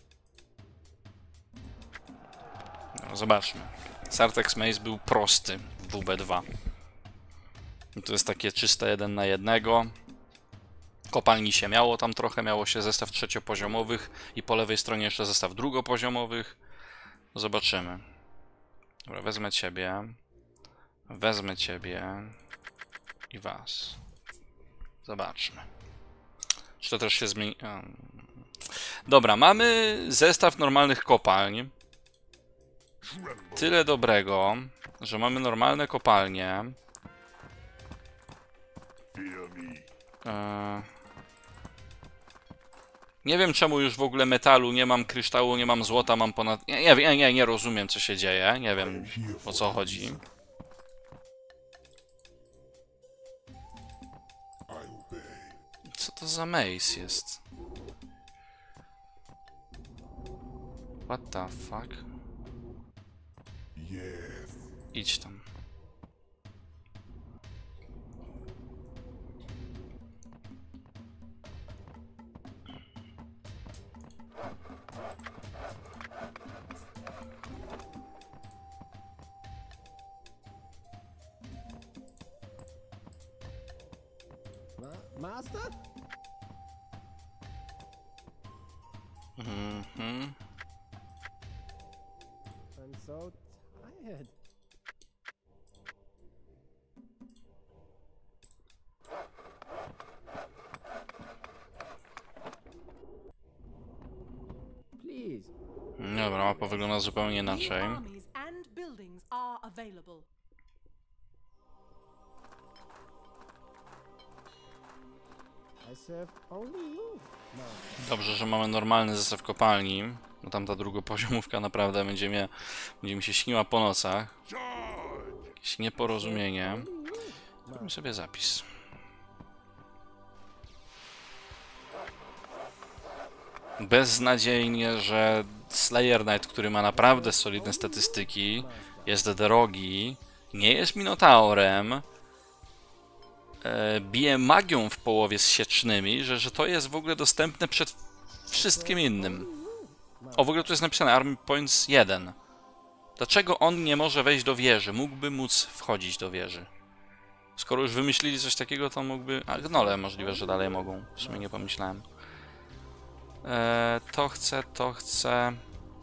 No, zobaczmy. Sartex Maze był prosty w W B dwa. To jest takie czyste jeden na jednego. Kopalni się miało tam trochę, miało się zestaw trzeciopoziomowych i po lewej stronie jeszcze zestaw drugopoziomowych. Zobaczymy. Dobra, wezmę ciebie. Wezmę ciebie. I was. Zobaczmy. Czy to też się zmieni... Dobra, mamy zestaw normalnych kopalń. Tyle dobrego, że mamy normalne kopalnie. Eee... Nie wiem, czemu już w ogóle metalu nie mam, kryształu nie mam, złota mam ponad... Nie, nie, nie, nie rozumiem, co się dzieje. Nie wiem, o co chodzi. Co to za maze jest? What the fuck? Idź tam. Master? Mhm. I'm so tired. Please. Dobra, mapa wygląda zupełnie inaczej. Armies and buildings are available. I serve only you, Master. Dobrze, że mamy normalny zestaw kopalni. Bo tam ta drugopoziomówka naprawdę będzie, mnie, będzie mi się śniła po nocach. Jakieś nieporozumienie. Robimy sobie zapis. Beznadziejnie, że Slayer Knight, który ma naprawdę solidne statystyki, jest drogi, nie jest Minotaurem, e, bije magią w połowie z siecznymi, że, że to jest w ogóle dostępne przed wszystkim innym. O, w ogóle tu jest napisane Army Points jeden. Dlaczego on nie może wejść do wieży? Mógłby móc wchodzić do wieży. Skoro już wymyślili coś takiego, to mógłby... A, gnole możliwe, że dalej mogą. W sumie nie pomyślałem. Eee, to chcę, to chcę...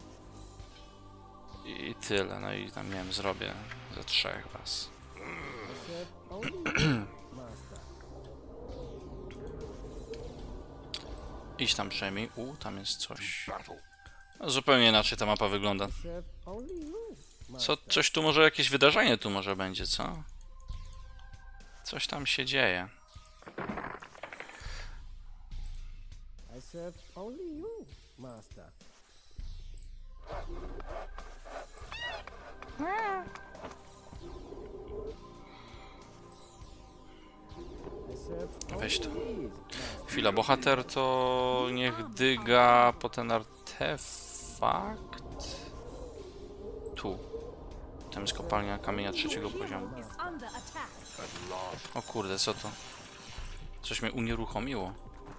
I tyle. No i tam, nie wiem, zrobię ze trzech was. I serve only you, Master. Idź tam przejmij. U, tam jest coś. No, zupełnie inaczej ta mapa wygląda. I serve only you, Co, Master. coś tu może, jakieś wydarzenie tu może będzie, co? Coś tam się dzieje. I serve only you, Master. I serve Weź to. only these, Master. Chwila, bohater to niech dyga po ten artefakt. Tu. Tam jest kopalnia kamienia trzeciego Your poziomu. hero is under attack. At last, O kurde, co to? Coś mnie unieruchomiło.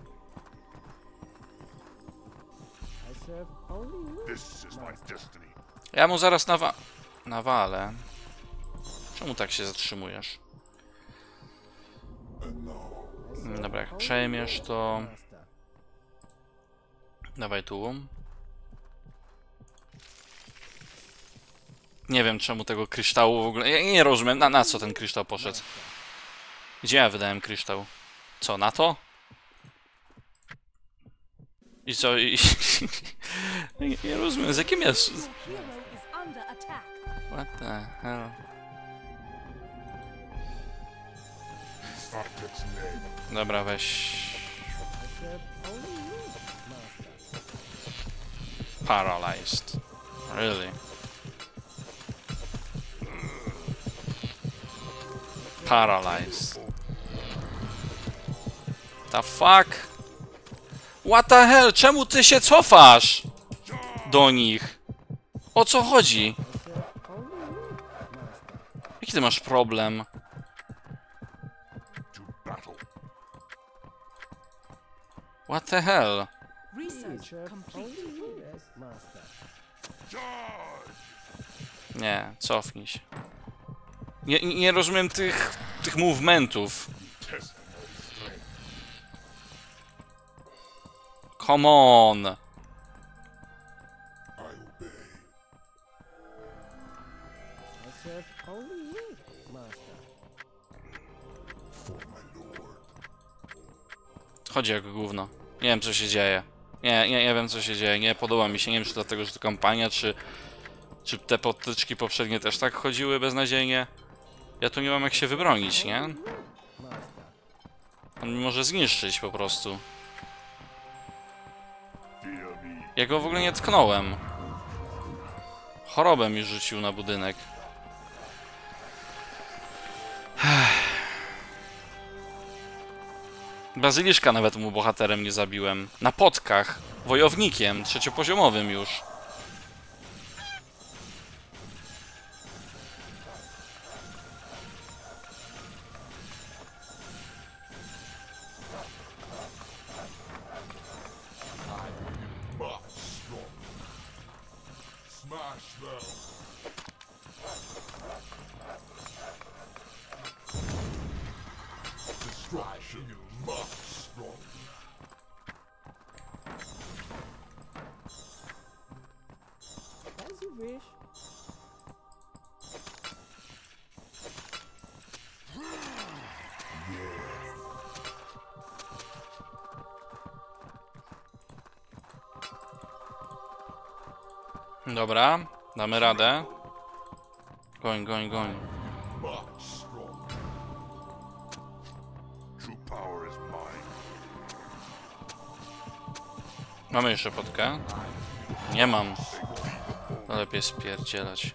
I serve only you. this is my destiny. Ja mu zaraz nawa... nawalę. Czemu tak się zatrzymujesz? Mm, Dobra, jak przejmiesz to... Master. Dawaj tu. Nie wiem czemu tego kryształu w ogóle... Ja nie rozumiem, na, na co ten kryształ poszedł. Gdzie ja wydałem kryształ? Co, na to? I co? I... nie, nie rozumiem, z jakim jest... Your hero is under attack. What the hell? Arctic's name. Dobra, weź... I serve only you. Master. Paralyzed. Really? Paralyzed. The fuck? What the hell? Czemu ty się cofasz? Do nich. O co chodzi? I serve only you. Master. Jaki ty masz problem? To battle. What the hell? I Research serve complete. only you. Yes, master. Charge! Nie, cofnij się. Nie, nie rozumiem tych... tych movementów. Test my strength. Come on! I obey. I serve only you. Master. For my lord. Chodzi jak gówno. Nie wiem co się dzieje. Nie, nie, nie wiem co się dzieje. Nie podoba mi się. Nie wiem czy dlatego, że to kampania, czy... Czy te potyczki poprzednie też tak chodziły beznadziejnie. Ja tu nie mam jak się wybronić, nie? Master. On mi może zniszczyć po prostu. Fear me. Ja go w ogóle nie tknąłem. Chorobę mi rzucił na budynek. Bazyliszka nawet mu bohaterem nie zabiłem. Na potkach. Wojownikiem. Trzeciopoziomowym już. Much stronger. Smash them. Destruction much stronger. As you wish. Dobra, damy radę. Goń, goń, goń. Much stronger. True power is mine. Mamy jeszcze potkę? Nie mam. To lepiej spierdzielać.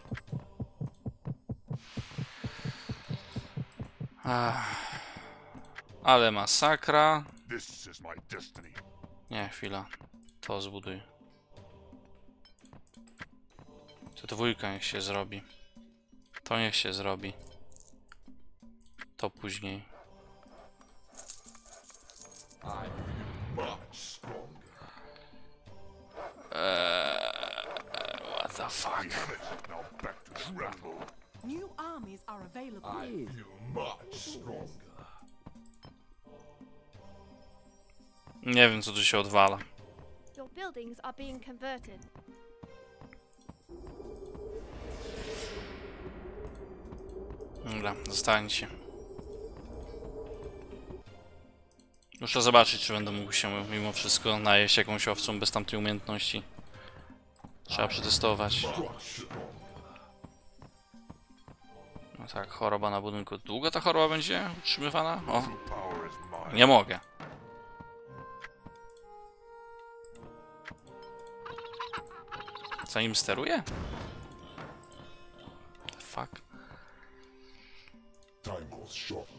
Ach. Ale masakra. This is my destiny. Nie, chwila. To zbuduj. To dwójka niech się zrobi. To niech się zrobi. To później. Much stronger. Eee, what the fuck? We have it. Now back to the battle. New armies are available. Please. Feel much stronger. Nie wiem co tu się odwala. Your buildings are being converted. Dobra, zostańcie. Muszę zobaczyć, czy będę mógł się mimo wszystko najeść jakąś owcą bez tamtej umiejętności. Trzeba przetestować. No tak, choroba na budynku. Długo ta choroba będzie utrzymywana? O, True power is mine. nie mogę. Zanim steruję? Fuck. Time goes short.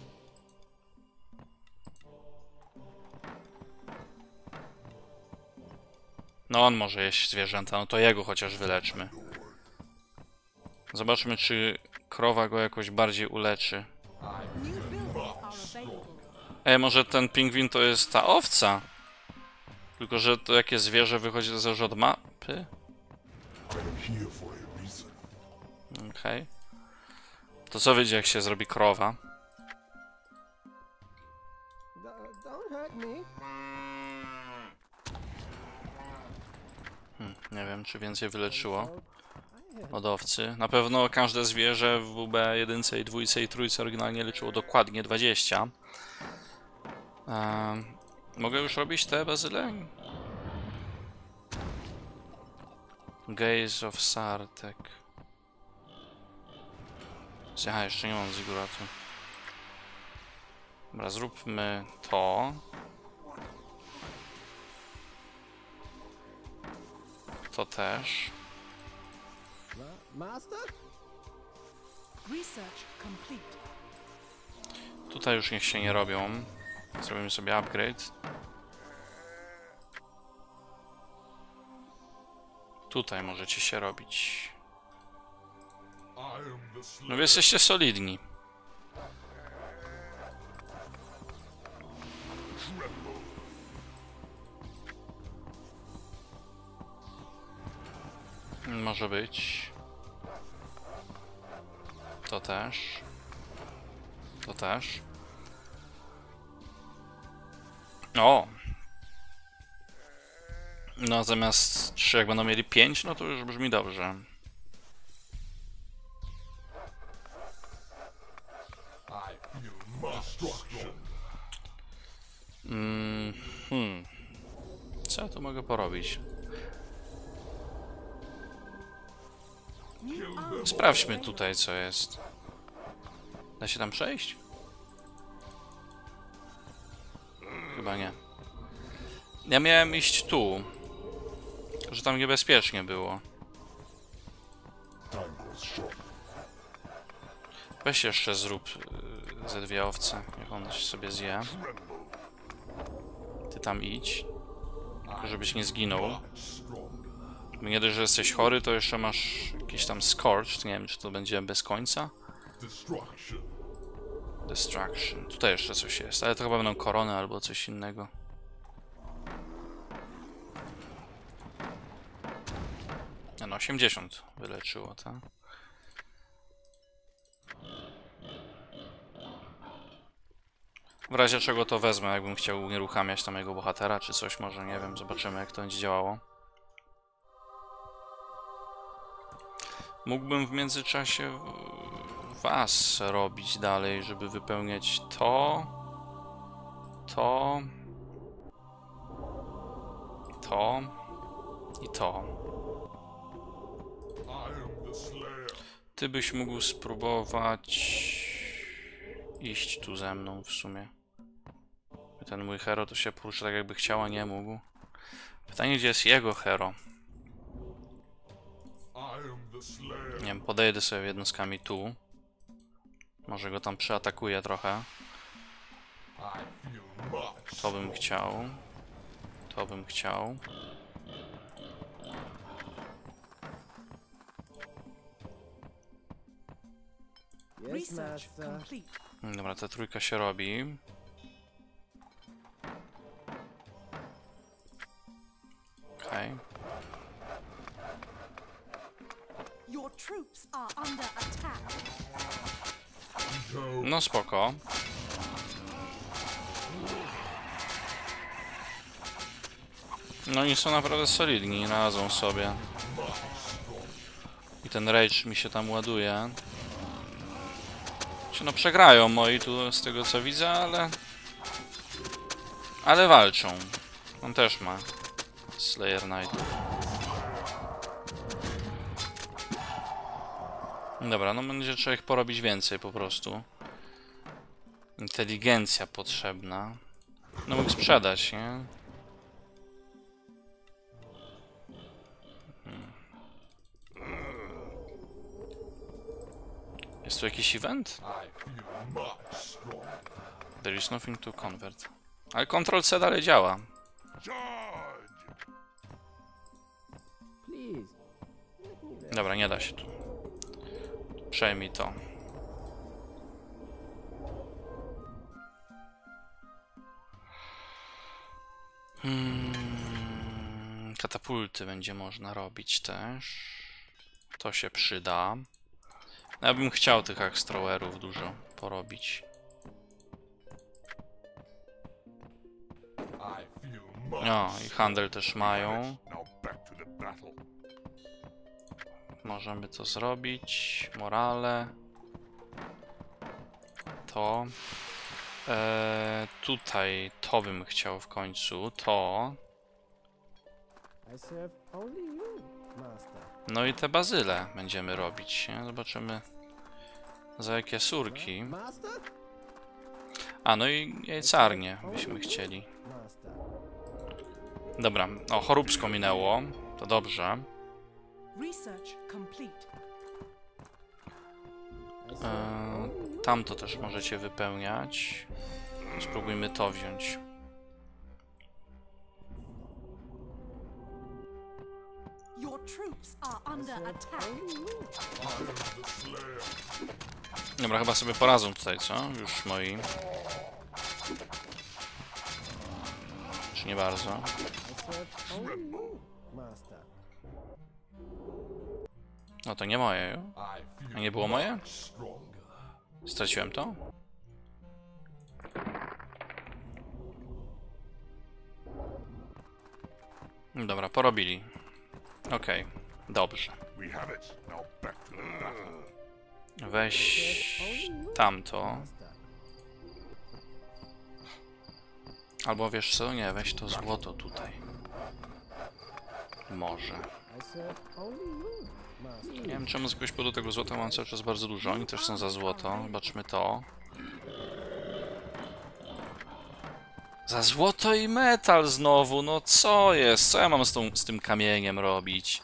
No on może jeść zwierzęta, no to jego chociaż wyleczmy. Zobaczmy, czy krowa go jakoś bardziej uleczy. New buildings are available. Ej, może ten pingwin to jest ta owca? Tylko, że to jakie zwierzę wychodzi to zależy od mapy? Okej. Okay. To co wyjdzie, jak się zrobi krowa? Don't hurt me. Hmm, nie wiem, czy więcej wyleczyło od owcy. Na pewno każde zwierzę w W B jeden i dwa i trójce oryginalnie leczyło dokładnie dwadzieścia. Ehm, mogę już robić te bazyle? Gaze of Sartek. Aha, jeszcze nie mam ziguratu. Dobra, zróbmy to. To też. Ma Master? Research complete. Tutaj już niech się nie robią. Zrobimy sobie upgrade. Tutaj możecie się robić. No wy jesteście solidni. Może być. To też. To też. O! No zamiast trzy, jak będą mieli pięć, no to już brzmi dobrze. Mm, hmm. Co ja tu mogę porobić? New army Sprawdźmy tutaj, co jest. Da się tam przejść? Chyba nie. Ja miałem iść tu. Że tam niebezpiecznie było. Weź jeszcze zrób y, ze dwie owce. Niech on sobie zje. Ty tam idź. Tylko żebyś nie zginął. Bo nie dość, że jesteś chory, to jeszcze masz jakiś tam scorch. Nie wiem, czy to będzie bez końca. Destruction. Tutaj jeszcze coś jest, ale to chyba będą korony albo coś innego. No, osiemdziesiąt wyleczyło, tak? W razie czego to wezmę, jakbym chciał unieruchamiać tam jego bohatera, czy coś może, nie wiem, zobaczymy, jak to będzie działało. Mógłbym w międzyczasie was robić dalej, żeby wypełniać to, to, to i to. Ty byś mógł spróbować iść tu ze mną w sumie. Ten mój hero to się porusza tak, jakby chciał, a nie mógł. Pytanie, gdzie jest jego hero? Nie wiem, podejdę sobie jednostkami tu. Może go tam przeatakuję trochę. To bym chciał. To bym chciał. Yes, Research Master. complete. Dobra, ta trójka się robi. Okej. Okay. Your troops are under attack. No spoko. No i są naprawdę solidni, radzą sobie. I ten rage mi się tam ładuje. No przegrają moi tu z tego co widzę, ale... Ale walczą. On też ma Slayer Knightów. Dobra, no będzie trzeba ich porobić więcej po prostu. Inteligencja potrzebna. No mógł sprzedać, nie? Hmm. Jest tu jakiś event? There is nothing to convert. Ale Ctrl C dalej działa. Please. Dobra, nie da się tu. Przejmij to. Hmm, katapulty będzie można robić też. To się przyda. Ja bym chciał tych akstrowerów dużo porobić. No i handel też mają. Możemy to zrobić. Morale. To. Eee, tutaj to bym chciał w końcu. To. I serve only you, master. No i te bazyle będziemy robić. Nie? Zobaczymy za jakie surki. Master? A no i jajcarnie byśmy chcieli. Master. Dobra, o choróbsko minęło. To dobrze. Research complete. I serve Eee, only you. tamto też możecie wypełniać. Spróbujmy to wziąć. Your troops are I under serve attack. only you. Dobra, chyba sobie poradzą tutaj, co? Już moi. Czy nie bardzo? I serve only you, master. No to nie moje. Jo? A nie było moje? Straciłem to? Dobra, porobili. Okej, okay, dobrze. We have it. Now back to the battle. Weź tamto. Master. Albo wiesz co? Nie, weź to złoto tutaj. Może. I serve only you, master. Nie wiem czemu z jakiegoś powodu tego złota mam cały czas bardzo dużo. Oni też są za złoto. Zobaczmy to. Za złoto i metal znowu. No co jest? Co ja mam z, tą, z tym kamieniem robić?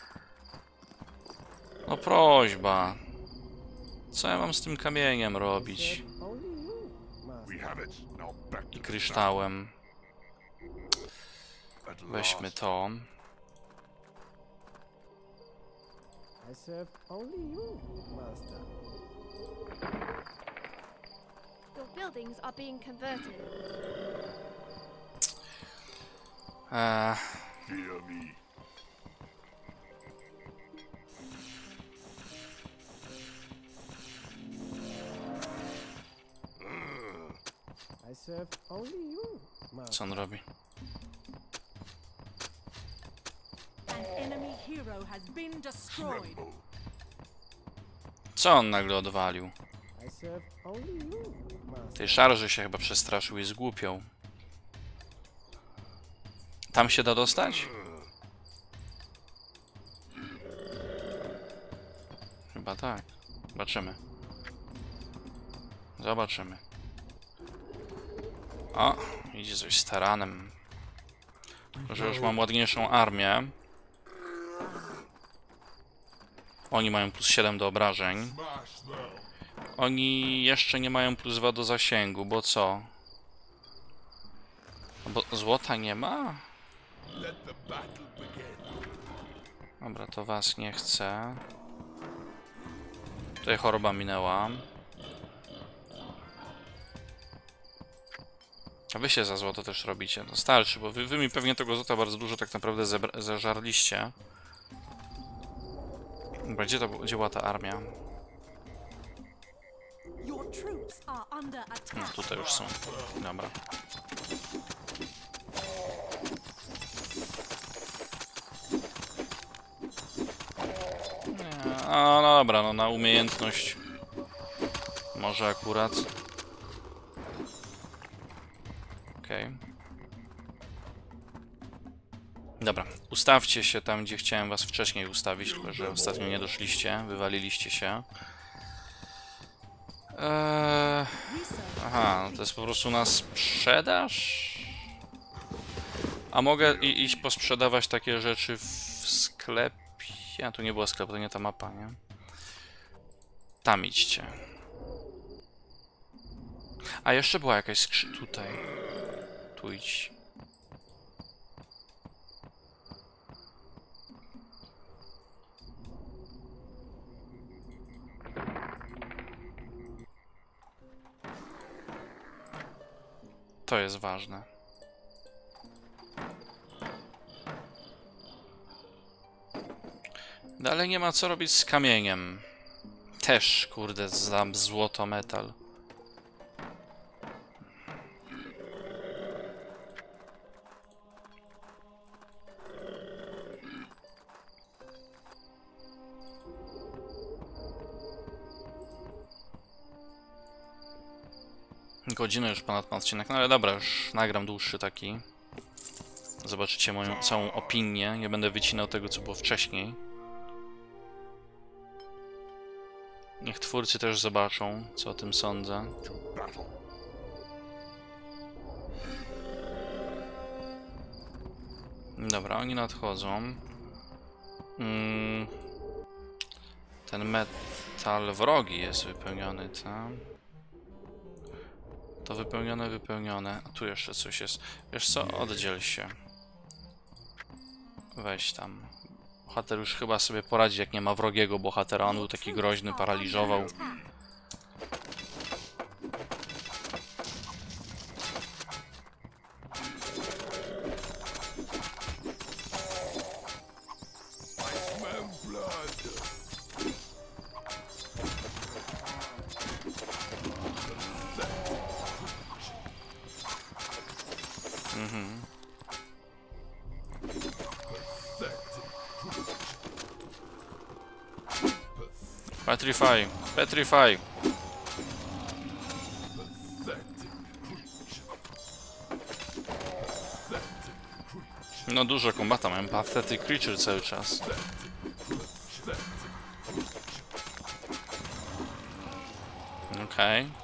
No prośba. Co ja mam z tym kamieniem robić? Serve only you, master. We have it. Now back to I the kryształem. battle. At Weźmy last. to. I serve only you, master. Your buildings are being converted. Eee, Fear me. I serve only you, master. co on robi? An enemy hero has been destroyed. Co on nagle odwalił? I serve only you, master. Tej szarży się chyba przestraszył i zgłupiał. Tam się da dostać? Chyba tak. Zobaczymy. Zobaczymy. O, idzie coś z taranem. Tylko że już mam ładniejszą armię. Oni mają plus siedem do obrażeń. Smash them. Oni jeszcze nie mają plus dwa do zasięgu, bo co? Bo złota nie ma? Let the battle begin. Dobra, to was nie chcę. Tutaj choroba minęła. A wy się za złoto też robicie. No starczy, bo wy, wy mi pewnie tego złota bardzo dużo tak naprawdę zebra- zeżarliście. Dobra, gdzie, to, gdzie była ta armia? Your troops are under No, attack. tutaj już są. Dobra. Nie, a no dobra, no na umiejętność może akurat. Okej. Okay. Dobra, ustawcie się tam, gdzie chciałem was wcześniej ustawić, tylko że ostatnio nie doszliście, wywaliliście się. Eee... Aha, no to jest po prostu na sprzedaż? A mogę i iść posprzedawać takie rzeczy w sklepie? A tu nie było sklepu, to nie ta mapa, nie? Tam idźcie. A jeszcze była jakaś skrzy... tutaj. Tu idź. to jest ważne. Dalej nie ma co robić z kamieniem. Też, kurde, za złoto metal. Godzinę już ponad pan odcinek, no ale dobra, już nagram dłuższy taki. Zobaczycie moją całą opinię, nie będę wycinał tego, co było wcześniej. Niech twórcy też zobaczą, co o tym sądzę. Dobra, oni nadchodzą. Mm. Ten metal wrogi jest wypełniony, tam. To wypełnione, wypełnione. A tu jeszcze coś jest. Wiesz co? Oddziel się. Weź tam. Bohater już chyba sobie poradzi, jak nie ma wrogiego bohatera. On był taki groźny, paraliżował. Mhm. Petrify, petrify. No dużo kombata, mam pathetic creature cały czas. Okej. Okay.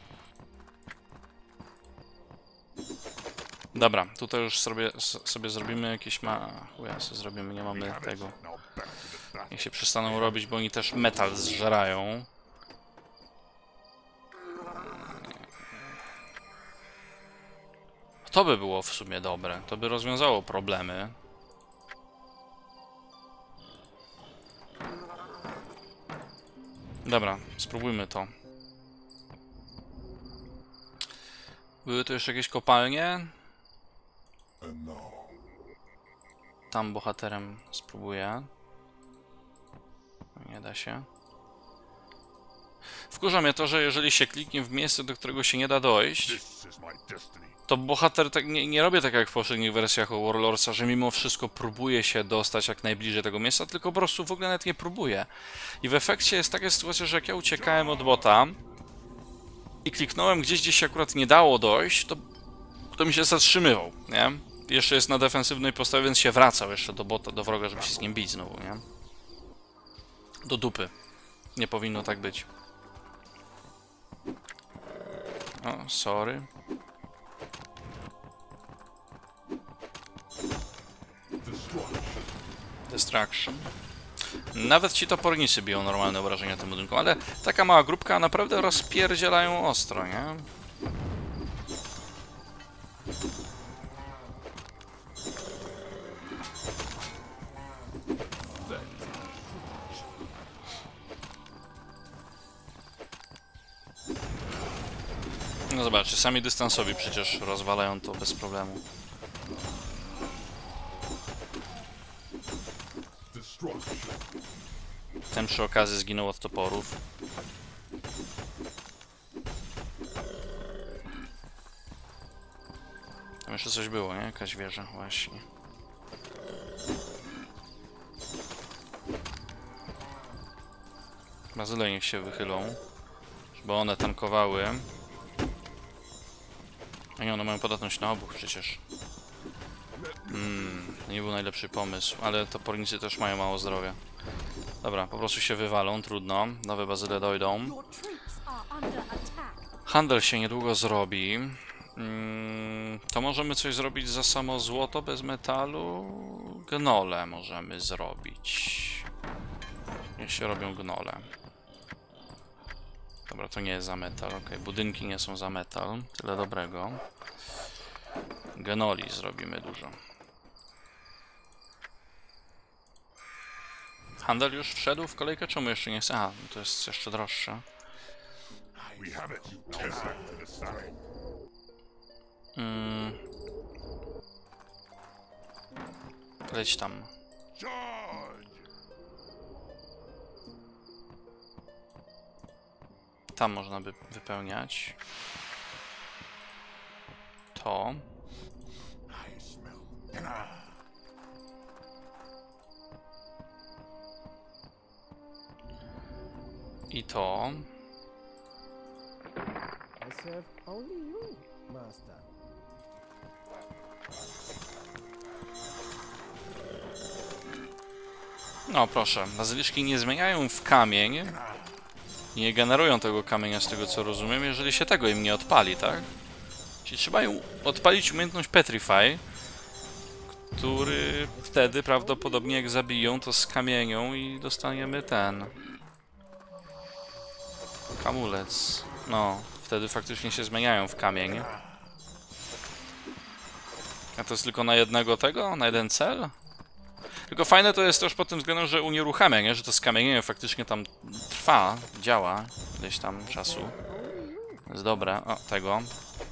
Dobra, tutaj już sobie, sobie zrobimy jakieś ma... Chuja, sobie zrobimy, nie mamy tego. Niech się przestaną robić, bo oni też metal zżerają. To by było w sumie dobre, to by rozwiązało problemy. Dobra, spróbujmy to. Były tu jeszcze jakieś kopalnie? Tam bohaterem spróbuję. Nie da się. Wkurza mnie to, że jeżeli się kliknie w miejsce, do którego się nie da dojść, to bohater tak nie, nie robię tak jak w poprzednich wersjach o Warlordsa, że mimo wszystko próbuje się dostać jak najbliżej tego miejsca, tylko po prostu w ogóle nawet nie próbuje. I w efekcie jest taka sytuacja, że jak ja uciekałem od bota i kliknąłem gdzieś, gdzie się akurat nie dało dojść, to, to mi się zatrzymywał, nie? Jeszcze jest na defensywnej postawie, więc się wracał jeszcze do bota, do wroga, żeby się z nim bić znowu, nie? Do dupy. Nie powinno tak być. O, sorry. Destruction. Nawet ci topornicy biją normalne obrażenia tym budynkom, ale taka mała grupka naprawdę rozpierdzielają ostro, nie? No zobaczcie, sami dystansowi przecież rozwalają to bez problemu. Ten przy okazji zginął od toporów. Tam jeszcze coś było, nie? Jakaś wieża, właśnie. Bazyle niech się wychylą, żeby one tankowały. A nie, one mają podatność na obuch przecież. Hmm, to nie był najlepszy pomysł, ale topornicy też mają mało zdrowia. Dobra, po prostu się wywalą, trudno. Nowe bazyle dojdą. Handel się niedługo zrobi. Hmm, to możemy coś zrobić za samo złoto bez metalu? Gnole możemy zrobić. Niech się robią gnole. Dobra, to nie jest za metal. Ok, budynki nie są za metal. Tyle dobrego. Genoli zrobimy dużo. Handel już wszedł w kolejkę? Czemu jeszcze nie chce? Aha, no to jest jeszcze droższe. Mm. Leć tam. Charge! Tam można by wypełniać. To. I smell. I to. I serve only you, master. No proszę, bazyliszki nie zmieniają w kamień. Nie generują tego kamienia, z tego co rozumiem, jeżeli się tego im nie odpali, tak? Czyli trzeba im odpalić umiejętność Petrify, który wtedy prawdopodobnie jak zabiją, to skamienią i dostaniemy ten kamulec. No, wtedy faktycznie się zmieniają w kamień. A to jest tylko na jednego tego? Na jeden cel? Tylko fajne to jest też pod tym względem, że unieruchamia, nie? Że to skamienienie faktycznie tam trwa, działa gdzieś tam czasu. Jest dobre. O, tego.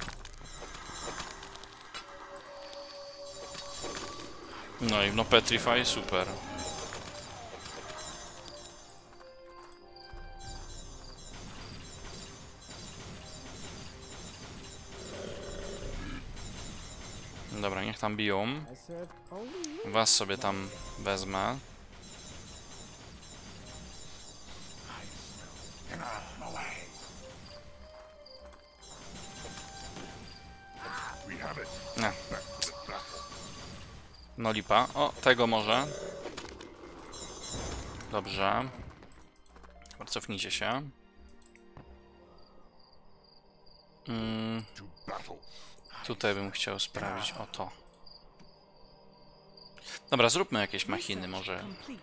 No i no Petrify, super. Dobra, niech tam biją. I serve only you. Was sobie tam wezmę. We have it. Nie. Back to the battle. No lipa. O, tego może. Dobrze. Cofnijcie się. Mm, To battle. tutaj bym chciał sprawdzić. O to. Dobra, zróbmy jakieś machiny może.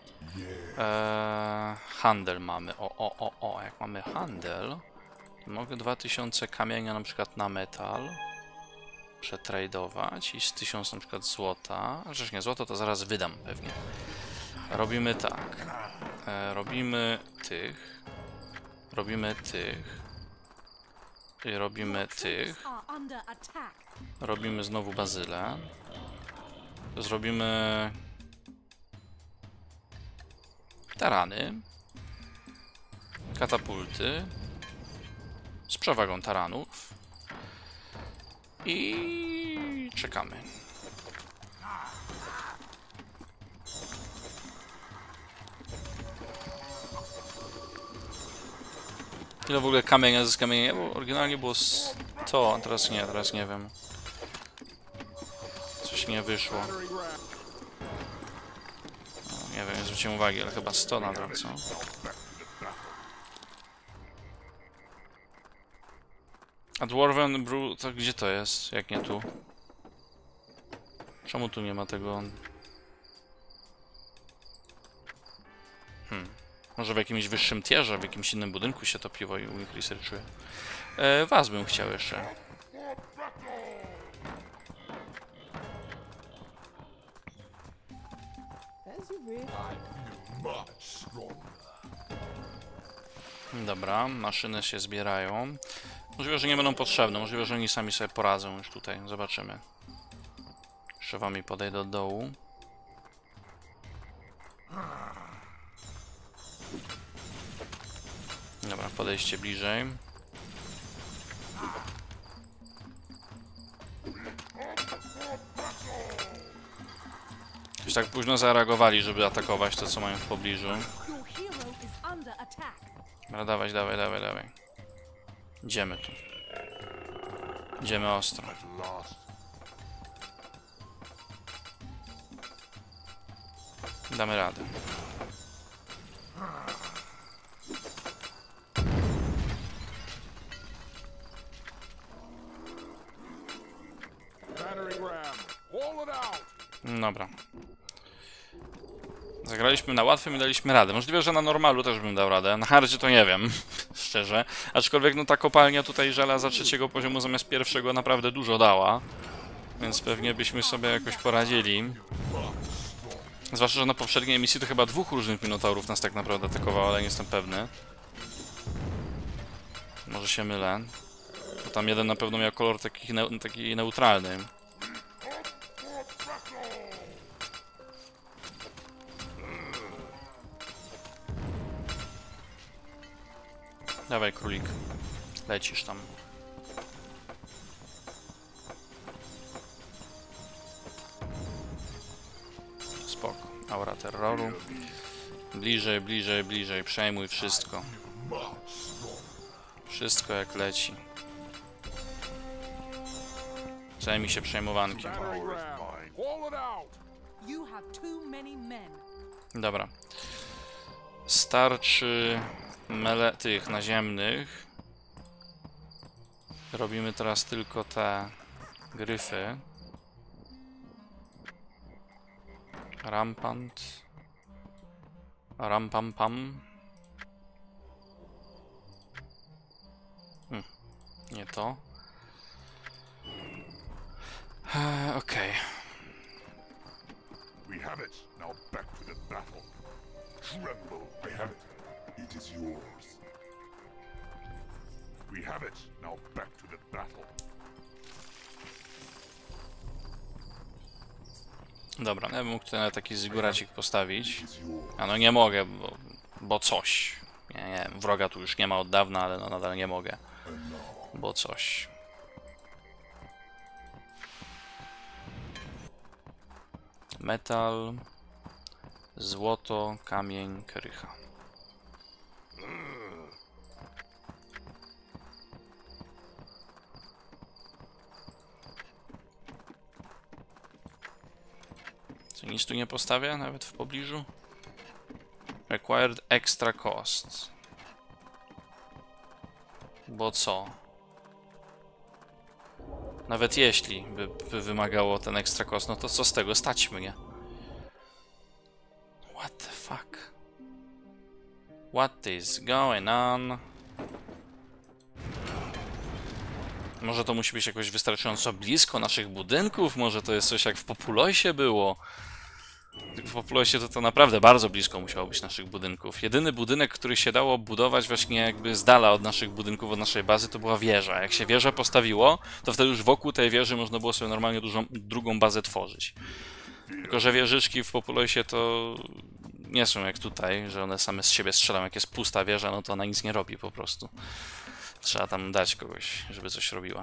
Eee, handel mamy. O, o, o, o. Jak mamy handel, to mogę dwa tysiące kamienia na przykład na metal przetradować i z tysiąc na przykład złota. Przecież nie, złoto to zaraz wydam pewnie. Robimy tak. E, robimy tych. Robimy tych. I robimy tych. Are under attack. Robimy znowu bazylę. Zrobimy tarany. Katapulty. Z przewagą taranów. I czekamy. Ile w ogóle kamienia ze skamienia? Bo oryginalnie było sto, a teraz nie, teraz nie wiem. Coś nie wyszło. No, nie wiem, nie zwróciłem uwagi, ale chyba sto nadal, co? A Dwarven Brew, to gdzie to jest? Jak nie tu? Czemu tu nie ma tego? Hmm. Może w jakimś wyższym tierze, w jakimś innym budynku się to piwo i u nich researchuje. E, was bym chciał jeszcze. As you wish. Much stronger. Dobra, maszyny się zbierają. Możliwe, że nie będą potrzebne, możliwe, że oni sami sobie poradzą już tutaj. Zobaczymy. Jeszcze wami podejdę do dołu. Dobra, podejście bliżej. Już tak późno zareagowali, żeby atakować to, co mają w pobliżu. Your hero is under attack. Dobra, dawaj, dawaj, dawaj, dawaj. Idziemy tu. Idziemy ostro. At last. Damy radę. Battering ram. Haul it out. Dobra. Zagraliśmy na łatwym i daliśmy radę. Możliwe, że na normalu też bym dał radę. Na hardzie to nie wiem, szczerze. Aczkolwiek no ta kopalnia tutaj żelaza trzeciego poziomu zamiast pierwszego naprawdę dużo dała. Więc pewnie byśmy sobie jakoś poradzili. Zwłaszcza, że na poprzedniej emisji to chyba dwóch różnych minotaurów nas tak naprawdę atakowało, ale nie jestem pewny. Może się mylę. Bo tam jeden na pewno miał kolor taki, ne taki neutralny. Dawaj, królik. Lecisz tam. Spoko. Aura terroru. Bliżej, bliżej, bliżej. Przejmuj wszystko. Wszystko jak leci. Zajmij się przejmowankiem. You have too many men. Dobra. Starczy mele tych naziemnych. Robimy teraz tylko te gryfy. Rampant. Rampampam. Hmm, nie to. Eee, Okej. Okay. We have it. Now back to the battle. Tremble. I have it. It is yours. We have it. Now back to the battle. Dobra, ja bym mógł tutaj taki ziguracik postawić. A no nie mogę, bo, bo coś. Nie, nie wiem, wroga tu już nie ma od dawna, ale no nadal nie mogę. Bo coś. Metal, złoto, kamień, krycha. Co, nic tu nie postawię, nawet w pobliżu? Required extra cost. Bo co? Nawet jeśli by, by wymagało ten extra cost, no to co z tego? Stać mnie. What the fuck? What is going on? Może to musi być jakoś wystarczająco blisko naszych budynków? Może to jest coś jak w Populosie było? W Populosie to, to naprawdę bardzo blisko musiało być naszych budynków. Jedyny budynek, który się dało budować właśnie jakby z dala od naszych budynków, od naszej bazy, to była wieża. Jak się wieża postawiło, to wtedy już wokół tej wieży można było sobie normalnie dużą, drugą bazę tworzyć. Tylko że wieżyczki w Populosie to nie są jak tutaj, że one same z siebie strzelają. Jak jest pusta wieża, no to ona nic nie robi po prostu. Trzeba tam dać kogoś, żeby coś robiła.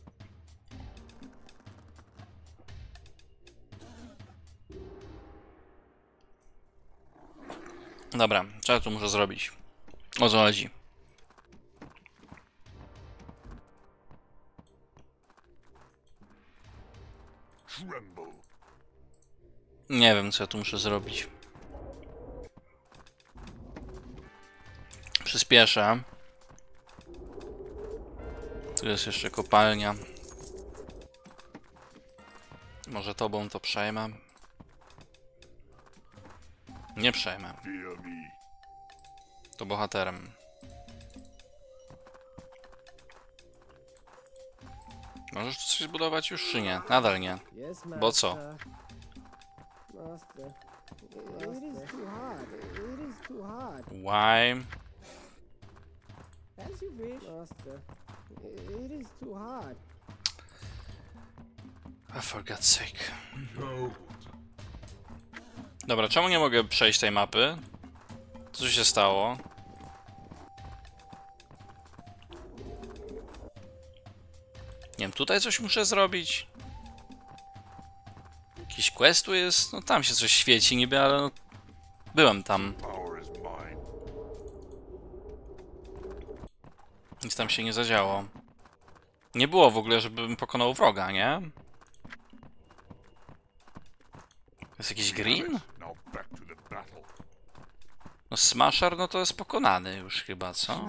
Dobra, co ja tu muszę zrobić? O co chodzi? Nie wiem, co ja tu muszę zrobić. Przyspieszę. Tu jest jeszcze kopalnia. Może tobą to przejmę? Nie przejmę. To bohaterem. Możesz tu coś zbudować już, czy nie? Nadal nie. Yes, Bo co? master. Master. It is too hard. It is too hard. Why? As you wish. Master. It is too hard. Oh, for God's sake. Dobra, czemu nie mogę przejść tej mapy? Co się stało? Nie wiem, tutaj coś muszę zrobić. Jakiś quest tu jest? No tam się coś świeci niby, ale no, byłem tam. Nic tam się nie zadziało. Nie było w ogóle, żebym pokonał wroga, nie? Jest jakiś green? No Smasher, no to jest pokonany już chyba, co?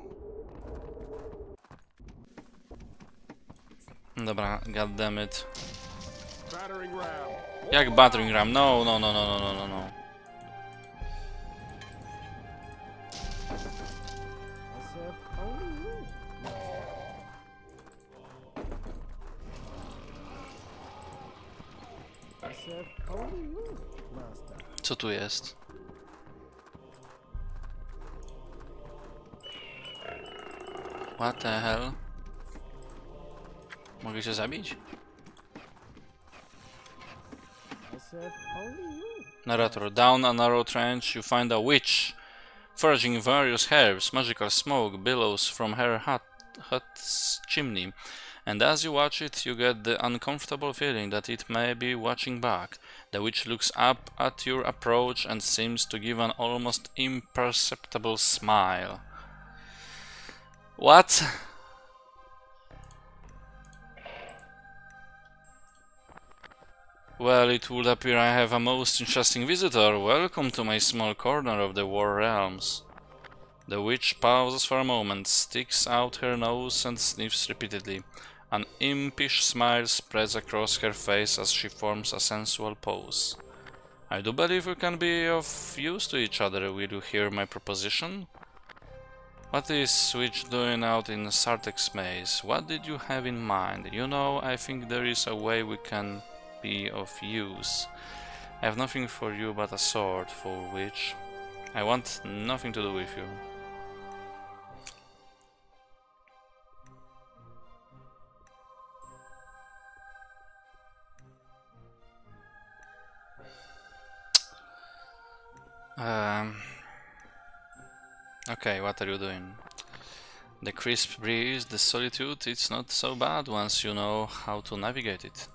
Dobra, goddammit. Jak battering ram? No, no, no, no, no, no, no, no. I serve only you. I serve only you, master. Co tu jest? What the hell? Mogę cię zabić? I said only you. Narrator. Down a narrow trench you find a witch, foraging various herbs. Magical smoke billows from her hut, hut's chimney, and as you watch it, you get the uncomfortable feeling that it may be watching back. The witch looks up at your approach and seems to give an almost imperceptible smile. What? Well, it would appear I have a most interesting visitor. Welcome to my small corner of the War Realms. The witch pauses for a moment, sticks out her nose and sniffs repeatedly. An impish smile spreads across her face as she forms a sensual pose. I do believe we can be of use to each other. Will you hear my proposition? What is witch doing out in Sartek's maze? What did you have in mind? You know, I think there is a way we can be of use. I have nothing for you but a sword, fool witch. I want nothing to do with you. Um, okay, what are you doing? The crisp breeze, the solitude, it's not so bad once you know how to navigate it.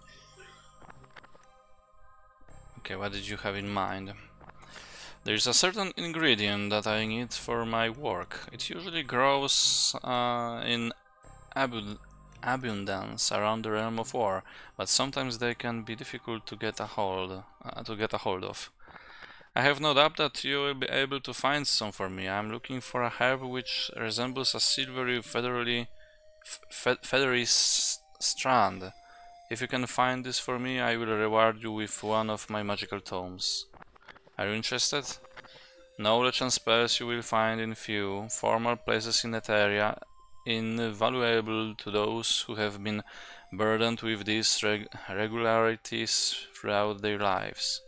Okay, what did you have in mind? There is a certain ingredient that I need for my work. It usually grows uh, in abund abundance around the realm of war, but sometimes they can be difficult to get a hold uh, to get a hold of. I have no doubt that you will be able to find some for me. I am looking for a herb which resembles a silvery, feathery, fe feathery s strand. If you can find this for me, I will reward you with one of my magical tomes. Are you interested? Knowledge and spells you will find in few, formal places in that area, invaluable to those who have been burdened with these reg regularities throughout their lives.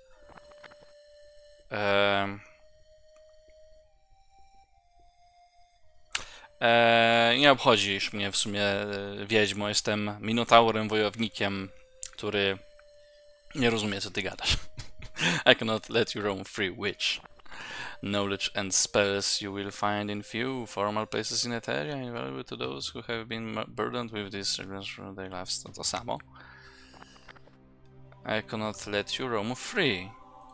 Um, e, nie obchodzisz mnie w sumie, wiedźmo. Jestem minotaurem, wojownikiem, który nie rozumie, co ty gadasz. I cannot let you roam free, witch. Knowledge and spells you will find in few, formal places in that area, invaluable to those who have been burdened with this through their lives. To to samo. I cannot let you roam free.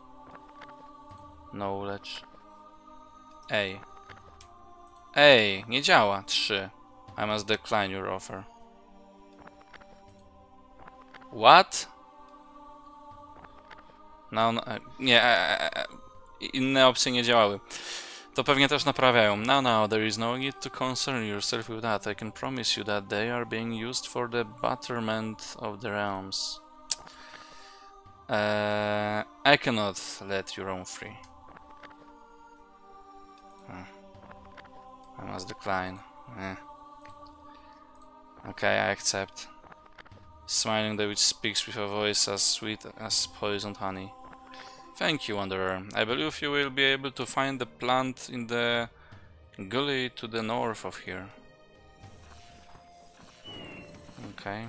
Knowledge. Ej. Ej, nie działa. trzy. I must decline your offer. What? No, no nie, e, e, inne opcje nie działały. To pewnie też naprawiają. No, no, there is no need to concern yourself with that. I can promise you that they are being used for the betterment of the realms. Uh, I cannot let you roam free. I must decline. Eh. Okay, I accept. Smiling, the witch speaks with a voice as sweet as poisoned honey. Thank you, Wanderer. I believe you will be able to find the plant in the gully to the north of here. Okay.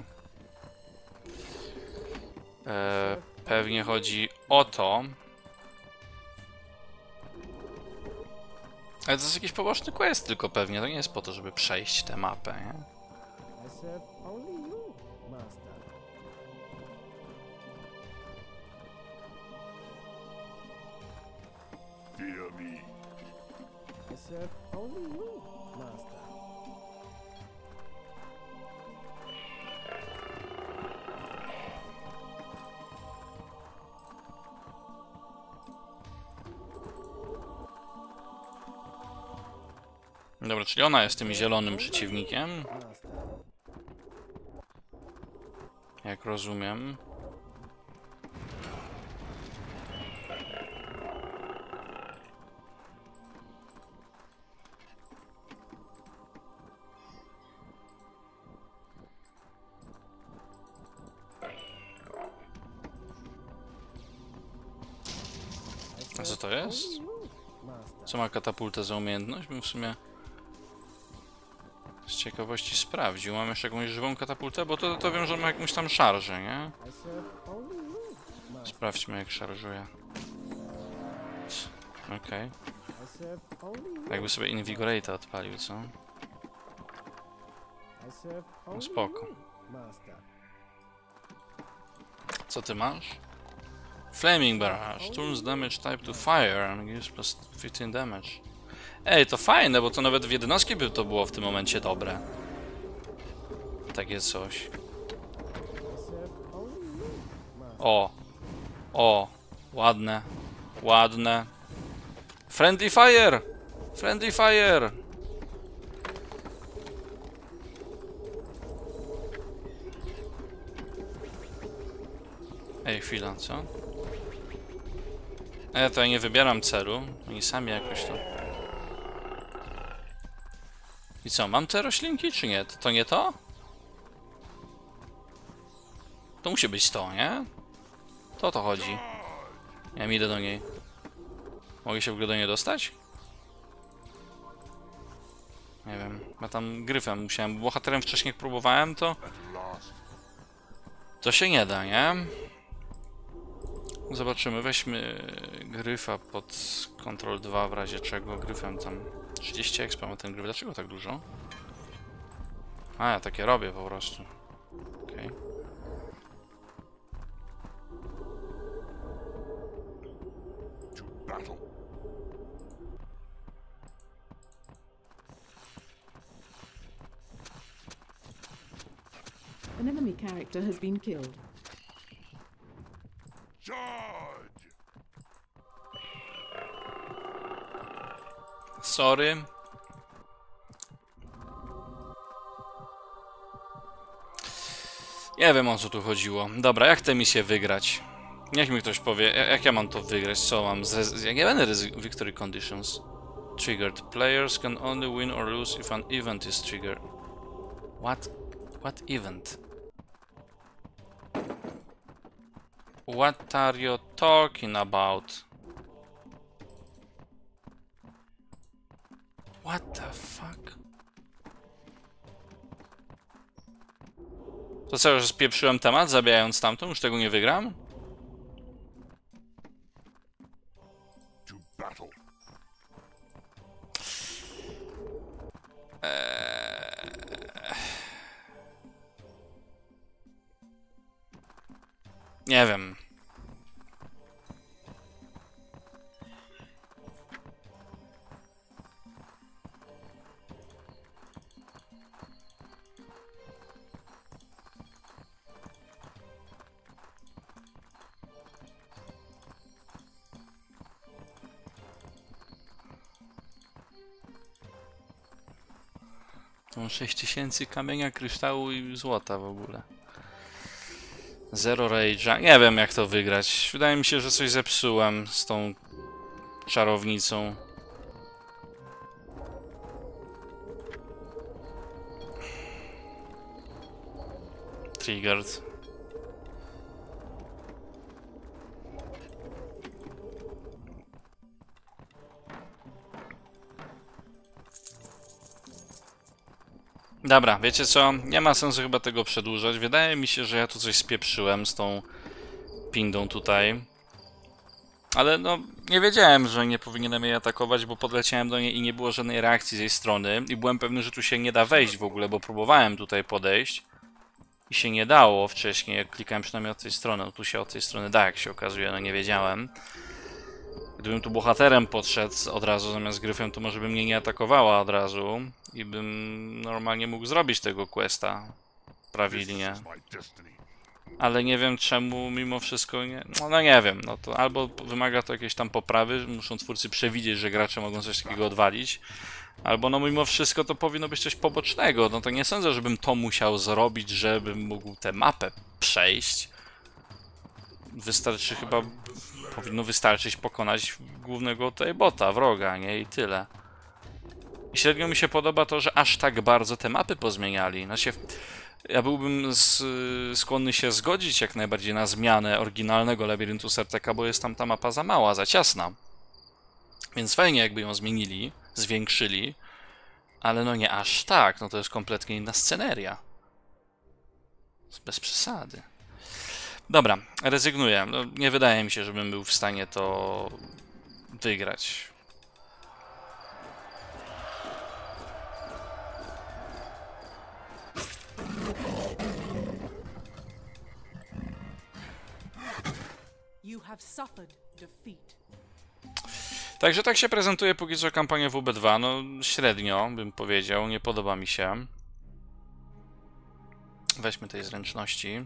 E, pewnie chodzi o to. Ale to jest jakiś poboczny quest tylko pewnie, to nie jest po to, żeby przejść tę mapę, nie? I said only you, master. Fear me. I said only you, master. Dobra, czyli ona jest tym zielonym przeciwnikiem. Master. Jak rozumiem. A co to jest? Only you, master. Co ma katapultę za umiejętność? Bym w sumie... Z ciekawości sprawdził. Mam jeszcze jakąś żywą katapultę, bo to, to wiem, że ma jakąś tam szarżę, nie? I serve only you, master. Sprawdźmy, jak szarżuje. Okej. Okay. I serve only you. Jakby sobie Invigorate'a odpalił, co? I serve No only spoko. you, master. Co ty masz? Flaming Barrage. Turns damage type to fire and gives plus fifteen damage. Ej, to fajne, bo to nawet w jednostki by to było w tym momencie dobre. Takie coś. I serve only you, master. O! O! Ładne. Ładne. Friendly Fire! Friendly Fire! Ej, chwila, co? E, to ja nie wybieram celu. Oni sami jakoś to... I co, mam te roślinki, czy nie? To, to nie to? To musi być to, nie? To o to chodzi. Ja idę do niej. Mogę się w ogóle do niej dostać? Nie wiem. Ja tam gryfem musiałem. Bohaterem wcześniej jak próbowałem, to... To się nie da, nie? Zobaczymy. Weźmy gryfa pod Control dwa w razie czego. Gryfem tam trzydzieści expa ma ten gryf. Dlaczego tak dużo? A, ja takie robię po prostu. Okej. Okay. Battle. An enemy character has been killed. Charge! Sorry. Nie wiem, o co tu chodziło. Dobra, jak tę misję wygrać? Niech mi ktoś powie, jak ja mam to wygrać, co mam z... Jak ja będę ryzy... Victory Conditions. Triggered. Players can only win or lose if an event is triggered. What? What event? What are you talking about? What the fuck? To co, że spieprzyłem temat, zabijając tamtą? Już tego nie wygram? To battle. Eee... Nie wiem. Mam sześć tysięcy kamienia, kryształu i złota w ogóle. Zero rage'a. Nie wiem, jak to wygrać. Wydaje mi się, że coś zepsułem z tą czarownicą. Triggered. Dobra, wiecie co? Nie ma sensu chyba tego przedłużać. Wydaje mi się, że ja tu coś spieprzyłem z tą pindą tutaj. Ale no, nie wiedziałem, że nie powinienem jej atakować, bo podleciałem do niej i nie było żadnej reakcji z jej strony. I byłem pewny, że tu się nie da wejść w ogóle, bo próbowałem tutaj podejść. I się nie dało wcześniej, jak klikałem przynajmniej od tej strony. No tu się od tej strony da, jak się okazuje, no nie wiedziałem. Gdybym tu bohaterem podszedł od razu zamiast gryfem, to może by mnie nie atakowała od razu i bym normalnie mógł zrobić tego questa prawidłnie. Ale nie wiem czemu mimo wszystko nie... No, no nie wiem, no to albo wymaga to jakiejś tam poprawy, muszą twórcy przewidzieć, że gracze mogą coś takiego odwalić, albo no mimo wszystko to powinno być coś pobocznego. No to nie sądzę, żebym to musiał zrobić, żebym mógł tę mapę przejść. Wystarczy chyba... Powinno wystarczyć pokonać głównego tutaj bota, wroga, nie? I tyle. I średnio mi się podoba to, że aż tak bardzo te mapy pozmieniali. Znaczy, ja byłbym z, skłonny się zgodzić jak najbardziej na zmianę oryginalnego Labiryntu Serteka, bo jest tam ta mapa za mała, za ciasna. Więc fajnie jakby ją zmienili, zwiększyli. Ale no nie aż tak, no to jest kompletnie inna sceneria. Bez przesady. Dobra, rezygnuję. No, nie wydaje mi się, żebym był w stanie to wygrać. You have suffered defeat. Także tak się prezentuje póki co kampania W B dwa. No średnio bym powiedział, nie podoba mi się. Weźmy tej zręczności.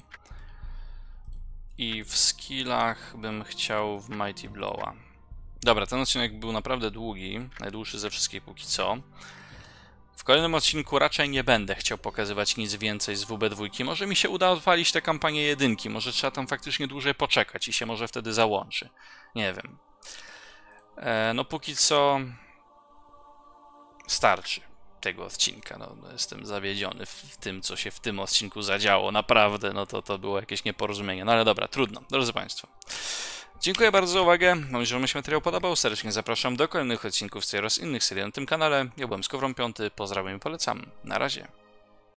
I w skillach bym chciał w Mighty Blowa. Dobra, ten odcinek był naprawdę długi, najdłuższy ze wszystkich póki co. W kolejnym odcinku raczej nie będę chciał pokazywać nic więcej z W B dwa. Może mi się uda odpalić tę kampanię jedynki, może trzeba tam faktycznie dłużej poczekać i się może wtedy załączy. Nie wiem. E, no póki co starczy tego odcinka. No, no jestem zawiedziony w, w tym, co się w tym odcinku zadziało. Naprawdę, no to, to było jakieś nieporozumienie. No ale dobra, trudno. Drodzy Państwo. Dziękuję bardzo za uwagę. Mam nadzieję, że Wam się materiał podobał. Serdecznie zapraszam do kolejnych odcinków z tej oraz innych serii na tym kanale. Ja byłem Skowron Piąty. Pozdrawiam i polecam. Na razie.